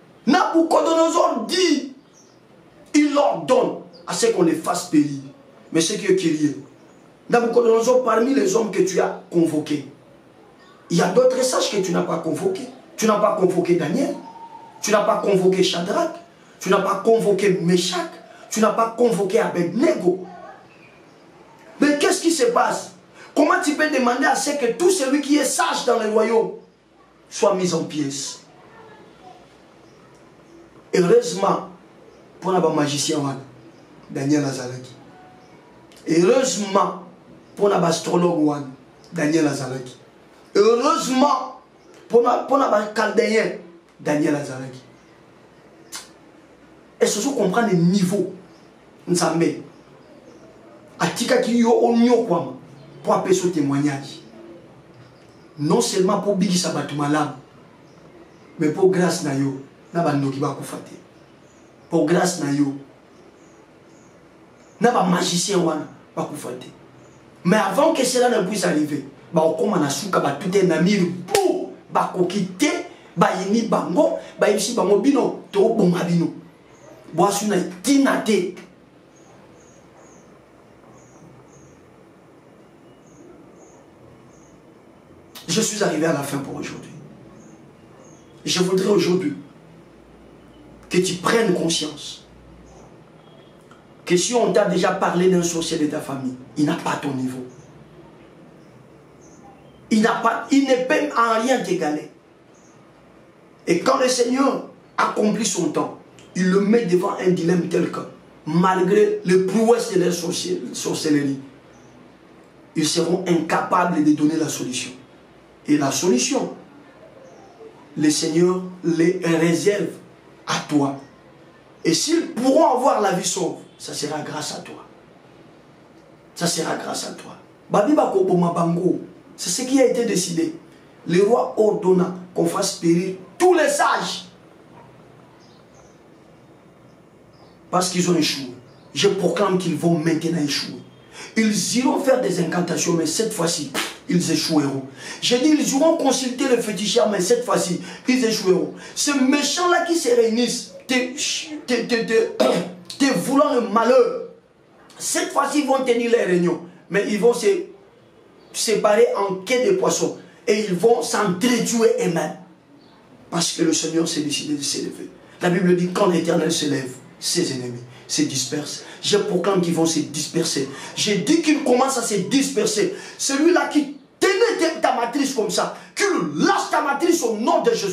Nabucodonosor dit, il leur donne à ce qu'on les fasse périr. Mais ce qui est crié, Nabucodonosor, parmi les hommes que tu as convoqués, il y a d'autres sages que tu n'as pas convoqués. Tu n'as pas convoqué Daniel, tu n'as pas convoqué Shadrach, tu n'as pas convoqué Meshach, tu n'as pas convoqué Abednego. Mais qu'est-ce qui se passe? Comment tu peux demander à ce que tout celui qui est sage dans le royaume soit mis en pièces? Heureusement, pour les magiciens, Daniel Azalaki. Heureusement, pour les astrologues, Daniel Azalaki. Heureusement, pour les chaldéens, Daniel Azalaki. Est-ce que vous comprenez le niveau? Nous avons Atika qui yo onyo kwama pour appeler ce témoignage. Non seulement pour bigi sabatu malam, mais pour grâce na yo. Pour grâce na yo na ba magicien wana ba kufate. Mais avant que cela ne puisse arriver, ba okoma na suka ba tout un amir pour ba kokite ba yini bango ba yisi bango bino to bonga bino bo asuna tinate. Je suis arrivé à la fin pour aujourd'hui. Je voudrais aujourd'hui que tu prennes conscience que si on t'a déjà parlé d'un sorcier de ta famille, il n'a pas ton niveau. Il n'a pas, il ne peut en rien t'égaler. Et quand le Seigneur accomplit son temps, il le met devant un dilemme tel que, malgré le prouesse de leur sorcellerie, ils seront incapables de donner la solution. Et la solution, le Seigneur les réserve à toi. Et s'ils pourront avoir la vie sauve, ça sera grâce à toi. Ça sera grâce à toi. C'est ce qui a été décidé. Le roi ordonna qu'on fasse périr tous les sages. Parce qu'ils ont échoué. Je proclame qu'ils vont maintenant échouer. Ils iront faire des incantations, mais cette fois-ci, ils échoueront. J'ai dit, ils iront consulter le féticheur, mais cette fois-ci, ils échoueront. Ces méchants-là qui se réunissent, te, te, te, te, te voulant le malheur, cette fois-ci, ils vont tenir les réunions, mais ils vont se séparer en quai de poissons et ils vont s'entretuer eux-mêmes. Parce que le Seigneur s'est décidé de s'élever. La Bible dit, quand l'Éternel s'élève, ses ennemis se dispersent. Je proclame qu'ils vont se disperser. J'ai dit qu'ils commencent à se disperser. Celui-là qui tenait ta matrice comme ça, qu'il lâche ta matrice au nom de Jésus.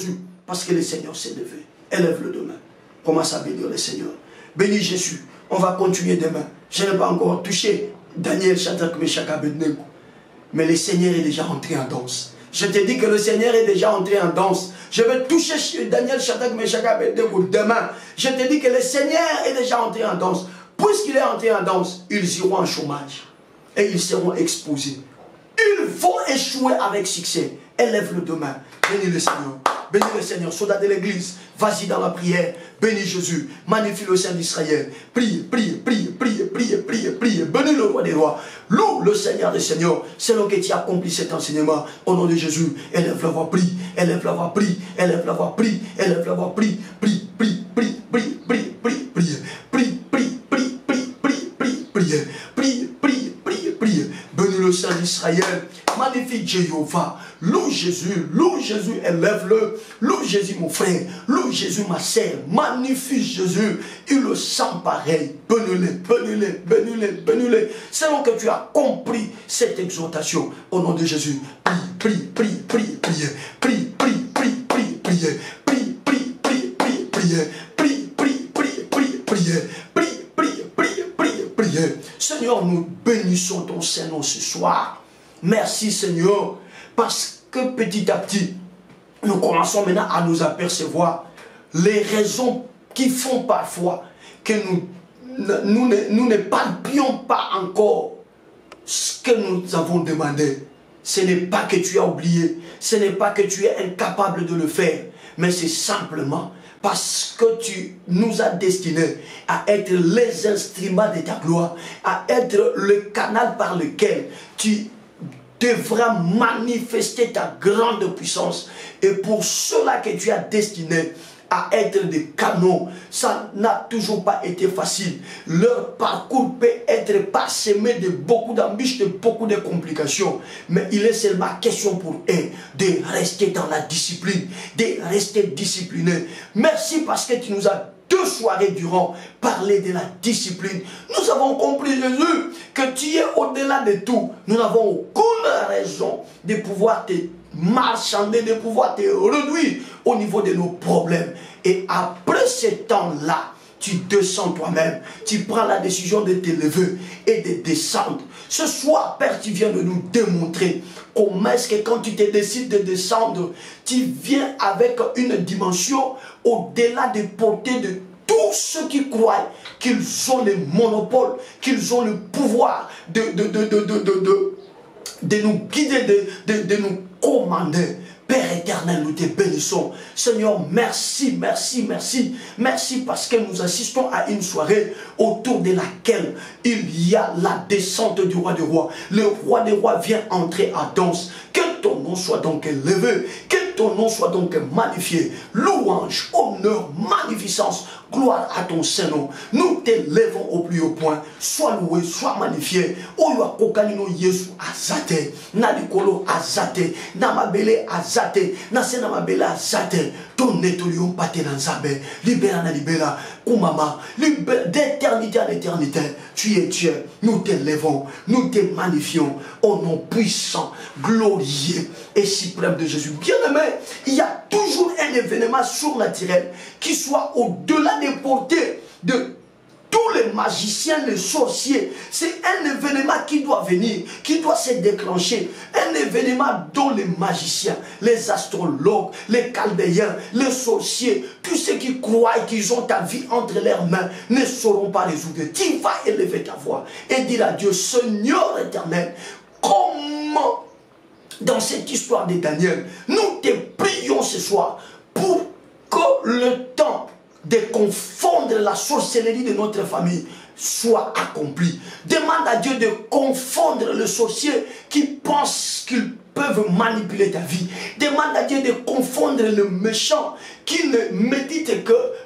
parce que le Seigneur s'est levé. Élève-le demain. Commence à bénir le Seigneur. Bénis Jésus. On va continuer demain. Je n'ai pas encore touché Daniel, Shadrach, Meshach, Abednego. Mais le Seigneur est déjà entré en danse. Je te dis que le Seigneur est déjà entré en danse. Je vais toucher Daniel, Shadrach, Meshach, Abednego demain. Je te dis que le Seigneur est déjà entré en danse. Puisqu'il est entré en danse, ils iront en chômage. Et ils seront exposés. Ils vont échouer avec succès. Élève-le demain. Bénis le Seigneur. Bénis le Seigneur. Soldat de l'église, vas-y dans la prière. Bénis Jésus. Magnifie le Saint d'Israël. Prie, prie, prie, prie, prie, prie, prie. Bénis le roi des rois. Loue le Seigneur des seigneurs. C'est là que tu as accompli cet enseignement. Au nom de Jésus. Élève la voix, prie. Élève la voix, prie. Élève la voix, prie. Élève la voix, prie. Prie, prie, prie, prie, prie, prie, prie. Prie, prie, prie, prie, prie, prie, prie. Prie, prie, prie, prie. Bénis le Saint d'Israël. Magnifique Jéhovah. Loue Jésus, loue Jésus, élève-le. Loue Jésus, mon frère. Loue Jésus, ma sœur. Magnifie Jésus. Il le sent pareil. Bénis-le, bénis-le, bénis-le, bénis-le. C'est donc que tu as compris cette exhortation. Au nom de Jésus. Prie, prie, prie, prie, prie. Prie, prie, prie, prie, prie. Prie, prie, prie, prie, prie. Prie, prie, prie, prie, prie. Prie, prie, prie, prie, prie. Seigneur, nous bénissons ton Saint-Nom ce soir. Merci Seigneur, parce que petit à petit, nous commençons maintenant à nous apercevoir les raisons qui font parfois que nous, nous, ne, nous ne palpions pas encore ce que nous avons demandé. Ce n'est pas que tu as oublié, ce n'est pas que tu es incapable de le faire, mais c'est simplement parce que tu nous as destinés à être les instruments de ta gloire, à être le canal par lequel tu devras manifester ta grande puissance. Et pour cela que tu as destiné à être des canons, ça n'a toujours pas été facile. Leur parcours peut être parsemé de beaucoup d'embûches, de beaucoup de complications. Mais il est seulement question pour eux de rester dans la discipline, de rester disciplinés. Merci parce que tu nous as deux soirées durant parlé de la discipline. Nous avons compris, Jésus, que tu es au-delà de tout. Nous n'avons aucune raison de pouvoir te marchander, de pouvoir te réduire au niveau de nos problèmes. Et après ce temps-là, tu descends toi-même, tu prends la décision de te lever et de descendre. Ce soir, Père, tu viens de nous démontrer comment est-ce que quand tu te décides de descendre, tu viens avec une dimension au-delà des portées de tous ceux qui croient qu'ils ont le monopole, qu'ils ont le pouvoir de, de, de, de, de, de, de, de nous guider, de, de, de nous commander. Père éternel, nous te bénissons. Seigneur, merci, merci, merci. Merci parce que nous assistons à une soirée autour de laquelle il y a la descente du roi des rois. Le roi des rois vient entrer à danse. Que ton nom soit donc élevé. Que ton nom soit donc magnifié. Louange, honneur, magnificence, gloire à ton Saint-Nom. Nous t'élèvons au plus haut point. Sois loué, sois magnifié. Oyo akokanino Yesu azate. Nadikolo azate. Namabele azate. Nasena mabele azate. Ton netolion pate nanzabe. Libéra na libéra. Kumama. D'éternité en éternité. Tu es Dieu. Nous t'élèvons. Nous te magnifions. Au nom puissant, glorieux et suprême de Jésus. Bien-aimé, il y a toujours un événement surnaturel qui soit au-delà des portées de tous les magiciens, les sorciers. C'est un événement qui doit venir, qui doit se déclencher. Un événement dont les magiciens, les astrologues, les chaldéens, les sorciers, tous ceux qui croient qu'ils ont ta vie entre leurs mains ne sauront pas résoudre. Tu vas élever ta voix et dire à Dieu, Seigneur éternel, comment dans cette histoire de Daniel, nous te prions ce soir pour que le temps de confondre la sorcellerie de notre famille soit accompli. Demande à Dieu de confondre le sorcier qui pense qu'ils peuvent manipuler ta vie. Demande à Dieu de confondre le méchant qui ne médite que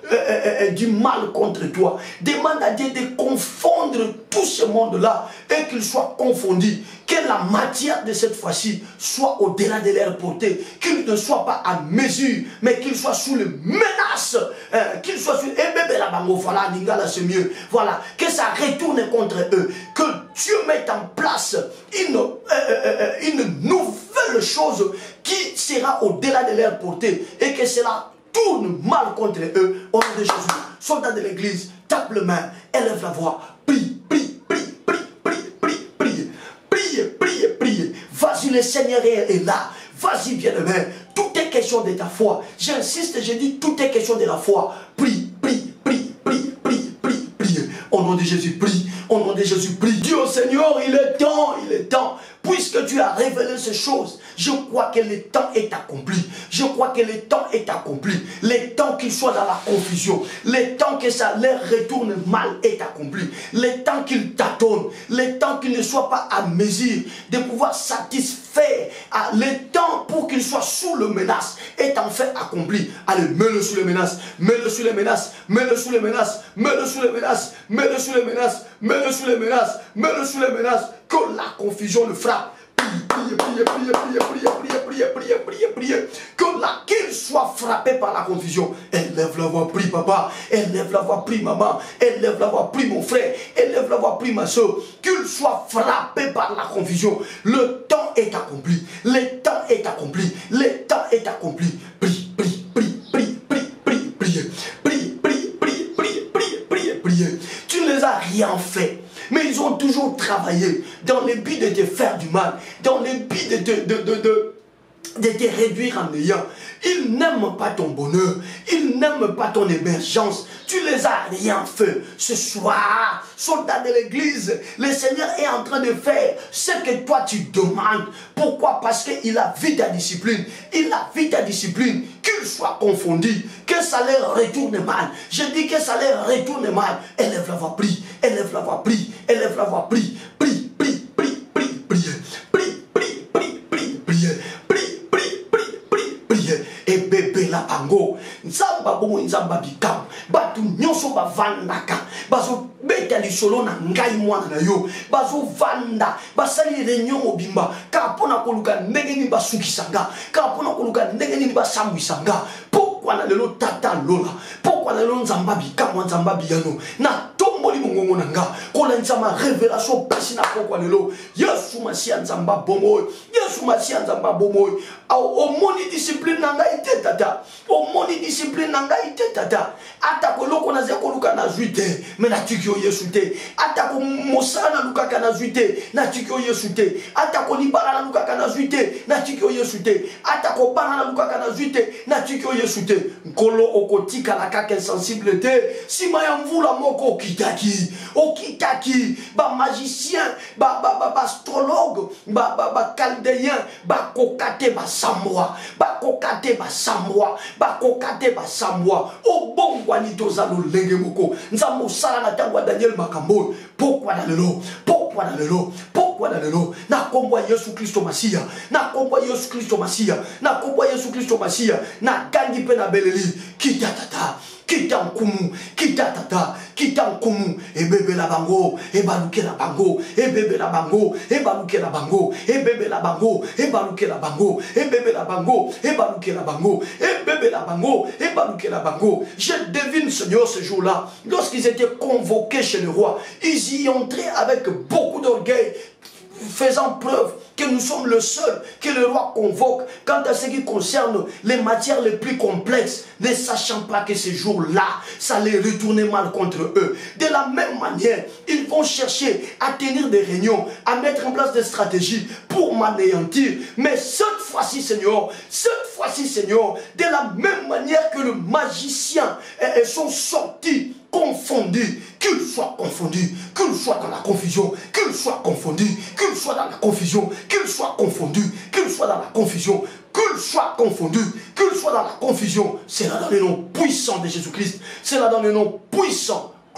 euh, euh, du mal contre toi. Demande à Dieu de confondre tout ce monde-là et qu'il soit confondu. Que la matière de cette fois-ci soit au-delà de leur portée. Qu'il ne soit pas à mesure, mais qu'il soit sous les menaces. Euh, qu'il soit sous... Eh bébé la bango, voilà, Ningala c'est mieux. Voilà, que ça retourne contre eux. Que Dieu mette en place une, euh, euh, une nouvelle chose qui sera au-delà de leur portée. Et que cela tourne mal contre eux. Au nom de Jésus, soldats de l'église, tape le main, élève la voix, prie, prie, prie, prie, prie, prie, prie, prie, prie, prie. Vas-y, le Seigneur est là. Vas-y, bien-aimé. Tout est question de ta foi. J'insiste, je dis, tout est question de la foi. Prie, prie, prie, prie, prie, prie, prie. Au nom de Jésus, prie. Au nom de Jésus, prie. Dieu, Seigneur, il est temps, il est temps. Puisque tu as révélé ces choses, je crois que le temps est accompli. Je crois que le temps est accompli. Le temps qu'ils soient dans la confusion, le temps que ça leur retourne mal est accompli. Le temps qu'ils tâtonnent, le temps qu'ils ne soient pas à mesure de pouvoir satisfaire, le temps pour qu'ils soient sous le menace est en fait accompli. Allez, mets-le sous les menaces, mets-le sous les menaces, mets-le sous les menaces, mets-le sous les menaces, mets-le sous les menaces, mets-le sous les menaces, mets-le sous les menaces, que la confusion le frappe. Priez, priez, priez, priez, priez, priez, priez, priez, priez, priez, que la qu'il soit frappé par la confusion. Élève la voix, prie papa, élève la voix, prie maman, élève la voix, prie mon frère, élève la voix, prie ma soeur, qu'il soit frappé par la confusion. Le temps est accompli, le temps est accompli, le temps est accompli. Prie, prie, prie, prie, prie, prie, prie, prie, prie, prie, prie, prie, prie, prie. Tu ne les as rien fait. Mais ils ont toujours travaillé dans le but de te faire du mal, dans le but de te, de, de, de, de te réduire en néant. Ils n'aiment pas ton bonheur, ils n'aiment pas ton émergence. Tu les as rien fait. Ce soir, soldats de l'église, le Seigneur est en train de faire ce que toi tu demandes. Pourquoi? Parce qu'il a vu ta discipline. Il a vu ta discipline. Qu'il soit confondu, que ça leur retourne mal. Je dis que ça leur retourne mal. Élève la voix, prie. Élève la voix, prie. Élève la voix, prie. Prie, prie, prie, prie, prie. Prie, prie, prie, prie, prie. Prie, prie, prie, prie, prie. Et bébé la bango. Nzamba bomo nzamba bikam. Batu nyonso ba vandaka. Bazo beta lisolo na ngai mwana na yo. Bazo vanda. Basali réunion obimba. Ka pona koluka ndenge ni basukisanga. Ka pona koluka ndenge ni basambwisanga. Pourquoi na lelo tata lola? Pourquoi na lelo nzamba bikam nzamba biyano? Na tomboli mongongo nanga. Kola nzamba révélation pasi na pourquoi lelo. Yesu masia nzamba bomoy. Yesu masia nzamba bomoy. Au moni discipline nanga ite tata. Au moni discipline nanga ite tata. Ata ko loko na zeko luka na zuite. Mais na tikyo Yesu te. Ata ko mosala na luka kana zuite. Na tikyo Yesu te. Ata ko libala na luka kana zuite. Na tikyo Yesu te. Ata ko bana na luka kana zuite. Na tikyo Yesu te. Nkolo okotika la kaka insensible te. Sima ya mvula moko okitaki. Okitaki. Ba magicien. Ba ba ba astrologue. Ba ba ba chaldéen. Ba kokate ba samwa. Ba kokate ba samwa. Ba kokate ba samwa. O bongwa ni tozalo lenge moko. Nzambo sala na tangwa Daniel Makambo. Pourquoi dans le lot? Pourquoi dans le lot? Pourquoi dans le lot? Na kombo Yesu Kristo Masia. Na kombo Yesu Kristo Masia. Na kombo Yesu Kristo Masia. Na kangi pe na beleli. Kita tata. Kita nkumu. Kita tata. Kita nkumu. E bebe la bango. E baluke la bango. E bebe la bango. E baluke la bango. E bebe la bango. E baluke la bango. E bebe la bango. E baluke la bango. E bebe la bango. E baluke la bango. Je devine, Seigneur, ce jour-là, lorsqu'ils étaient convoqués chez le roi, ils y entraient avec beaucoup d'orgueil, faisant preuve que nous sommes le seul que le roi convoque quant à ce qui concerne les matières les plus complexes, ne sachant pas que ce jour-là, ça les retournait mal contre eux. De la même manière, ils vont chercher à tenir des réunions, à mettre en place des stratégies pour m'anéantir. Mais cette fois-ci, Seigneur, cette fois-ci, Seigneur, de la même manière que le magicien, ils sont sortis confondus, qu'il soit confondu, qu'il soit dans la confusion, qu'il soit confondu, qu'il soit dans la confusion, qu'il soit confondu, qu'il soit dans la confusion, qu'il soit confondu, qu'il soit dans la confusion. C'est là dans le nom puissant de Jésus-Christ, c'est là dans le nom puissant,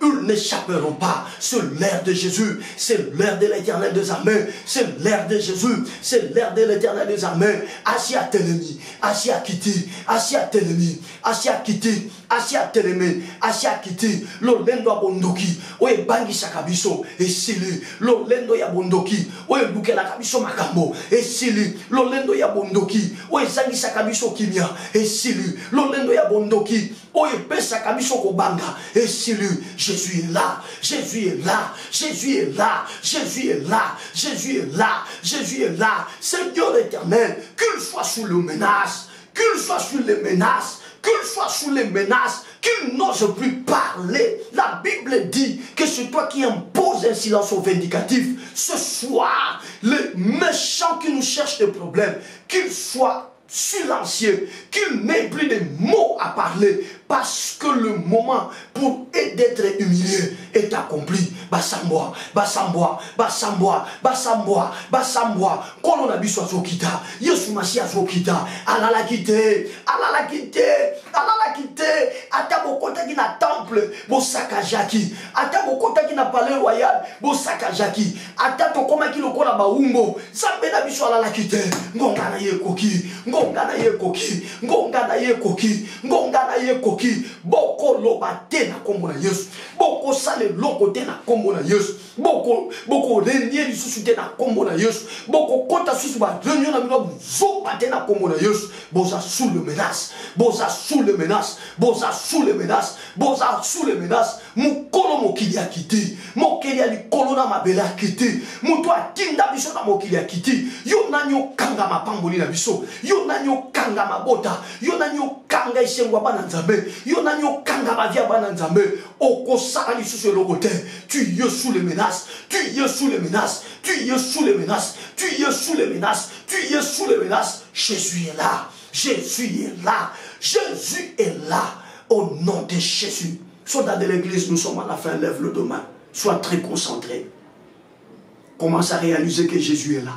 Ils n'échapperont pas. C'est l'ère de Jésus. C'est l'ère de l'Éternel des armées. C'est l'ère de Jésus. C'est l'ère de l'Éternel des armées. Asia Telemi. Asia Kiti. Asia Telemi. Asia Kiti. Asia Telemi. Asia Kiti. Lolendo abondoki. Oye bangi sakabiso. Et sili. Lolendo ya bondoki. Oye bukela kabiso makambo. Et sili. Lolendo ya bondoki. Oye zangi sakabiso kimia. Et sili. Lolendo ya bondoki. Oye pesa kabiso kobanga. Et sili. Jésus est là. Jésus est là. Jésus est là. Jésus est là. Jésus est là. Jésus est là. Seigneur éternel, qu'il soit sous les menaces, qu'il soit sous les menaces, qu'il soit sous les menaces, qu'il n'ose plus parler. La Bible dit que c'est toi qui imposes un silence au vindicatif. Ce soir, les méchants qui nous cherchent des problèmes, qu'ils soient silencieux, qu'il n'ait plus de mots à parler, parce que le moment pour d'être humilié est accompli. Basamboa, Basamboa, Basamboa, Basamboa, Basamboa, Kolona biso azokita, Yesu Masi azokita, alala kite, alala kite, alala kite, ata bokota ki na temple, bo sakajaki, ata bokota ki na palais royal, bo sakajaki, ata tokoma ki lokola baumbo, sambe na biso alala kite, ngonga na ye koki, ngonga na ye koki, ngonga na ye koki, ngonga na ye koki. Boko loba te na kombo na Yesu. Boko sale loko te na kombo na Yesu. Boko boko renye li susu te na kombo na Yesu. Boko kota susu ba renyo na mino zoba te na kombo na Yesu. Boza sous le menace. Boza sous le menace. Boza sous le menace. Boza sous le menace. Mukolo mokili akiti. Mokili ali kolona mabela akiti. Muto atinda biso na mokili akiti. Yo nanyo kanga mapamboli na biso. Yo nanyo kanga mabota. Yo nanyo kanga isengwa bana nzambe. Yo nanyo kanga bavia bana nzambe. Oko sala li susu lokote. Tu es sous les menaces. Tu es sous les menaces. Tu es sous les menaces. Tu es sous les menaces. Tu es sous les menaces. Jésus est là. Jésus est là. Jésus est là. Au nom de Jésus. Soldats de l'église, nous sommes à la fin. Lève le dos main. Sois très concentré. Commence à réaliser que Jésus est là.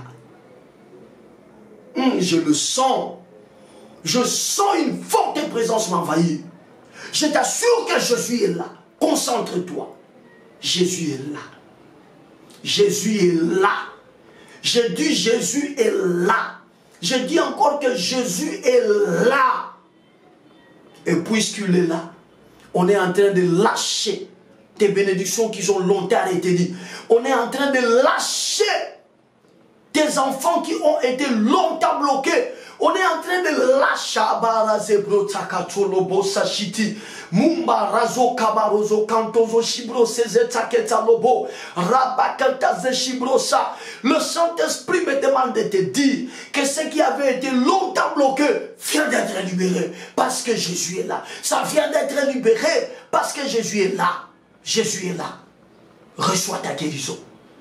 Hum, je le sens. Je sens une forte présence m'envahir. Je t'assure que Jésus est là. Concentre-toi. Jésus est là. Jésus est là. Je dis Jésus est là. Je dis encore que Jésus est là. Et puisqu'il est là, on est en train de lâcher tes bénédictions qui ont longtemps été dites. On est en train de lâcher tes enfants qui ont été longtemps bloqués. On est en train de lâcher Barazebro Takatolo Bosachiti Mumba Razo Kabarozo Kantozo Shibro Sezetaketa Lobo Rabakaltaze Shibrosa. Le Saint-Esprit me demande de te dire que ce qui avait été longtemps bloqué vient d'être libéré parce que Jésus est là. Ça vient d'être libéré parce que Jésus est là. Jésus est là. Reçois ta guérison.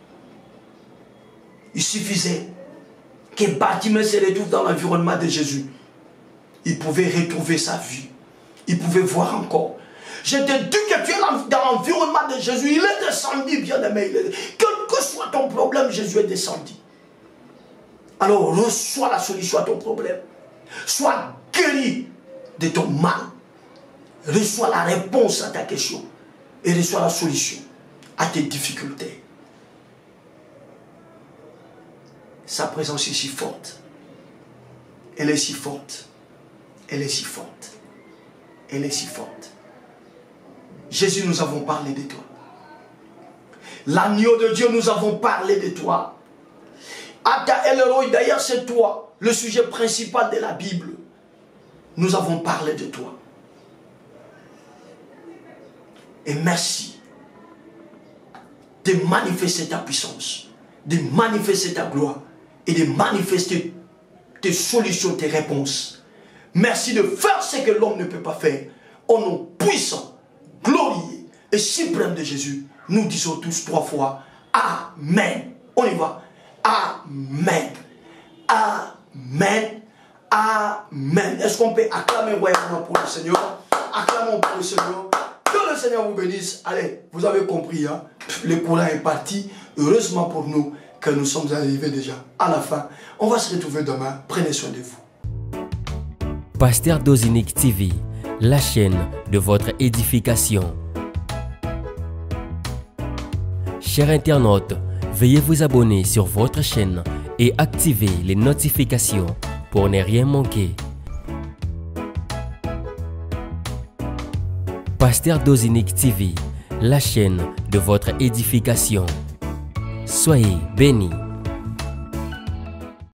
Il suffisait que Bartimée se retrouve dans l'environnement de Jésus. Il pouvait retrouver sa vie. Il pouvait voir encore. Je te dis que tu es dans l'environnement de Jésus. Il est descendu, bien-aimé. Quel que soit ton problème, Jésus est descendu. Alors reçois la solution à ton problème. Sois guéri de ton mal. Reçois la réponse à ta question. Et reçois la solution à tes difficultés. Sa présence est si forte. Elle est si forte. Elle est si forte. Elle est si forte. Jésus, nous avons parlé de toi. L'agneau de Dieu, nous avons parlé de toi. Ata El Roi, d'ailleurs c'est toi, le sujet principal de la Bible. Nous avons parlé de toi. Et merci de manifester ta puissance, de manifester ta gloire et de manifester tes solutions, tes réponses. Merci de faire ce que l'homme ne peut pas faire. Au nom puissant, glorieux et suprême de Jésus, nous disons tous trois fois Amen. On y va. Amen. Amen. Amen. Est-ce qu'on peut acclamer royalement pour le Seigneur? Acclamons pour le Seigneur. Que le Seigneur vous bénisse. Allez, vous avez compris, hein? Le courant est parti. Heureusement pour nous que nous sommes arrivés déjà à la fin. On va se retrouver demain. Prenez soin de vous. Pasteur Dozinique T V, la chaîne de votre édification. Chers internautes, veuillez vous abonner sur votre chaîne et activer les notifications pour ne rien manquer. Pasteur Dozinique T V, la chaîne de votre édification. Soyez bénis.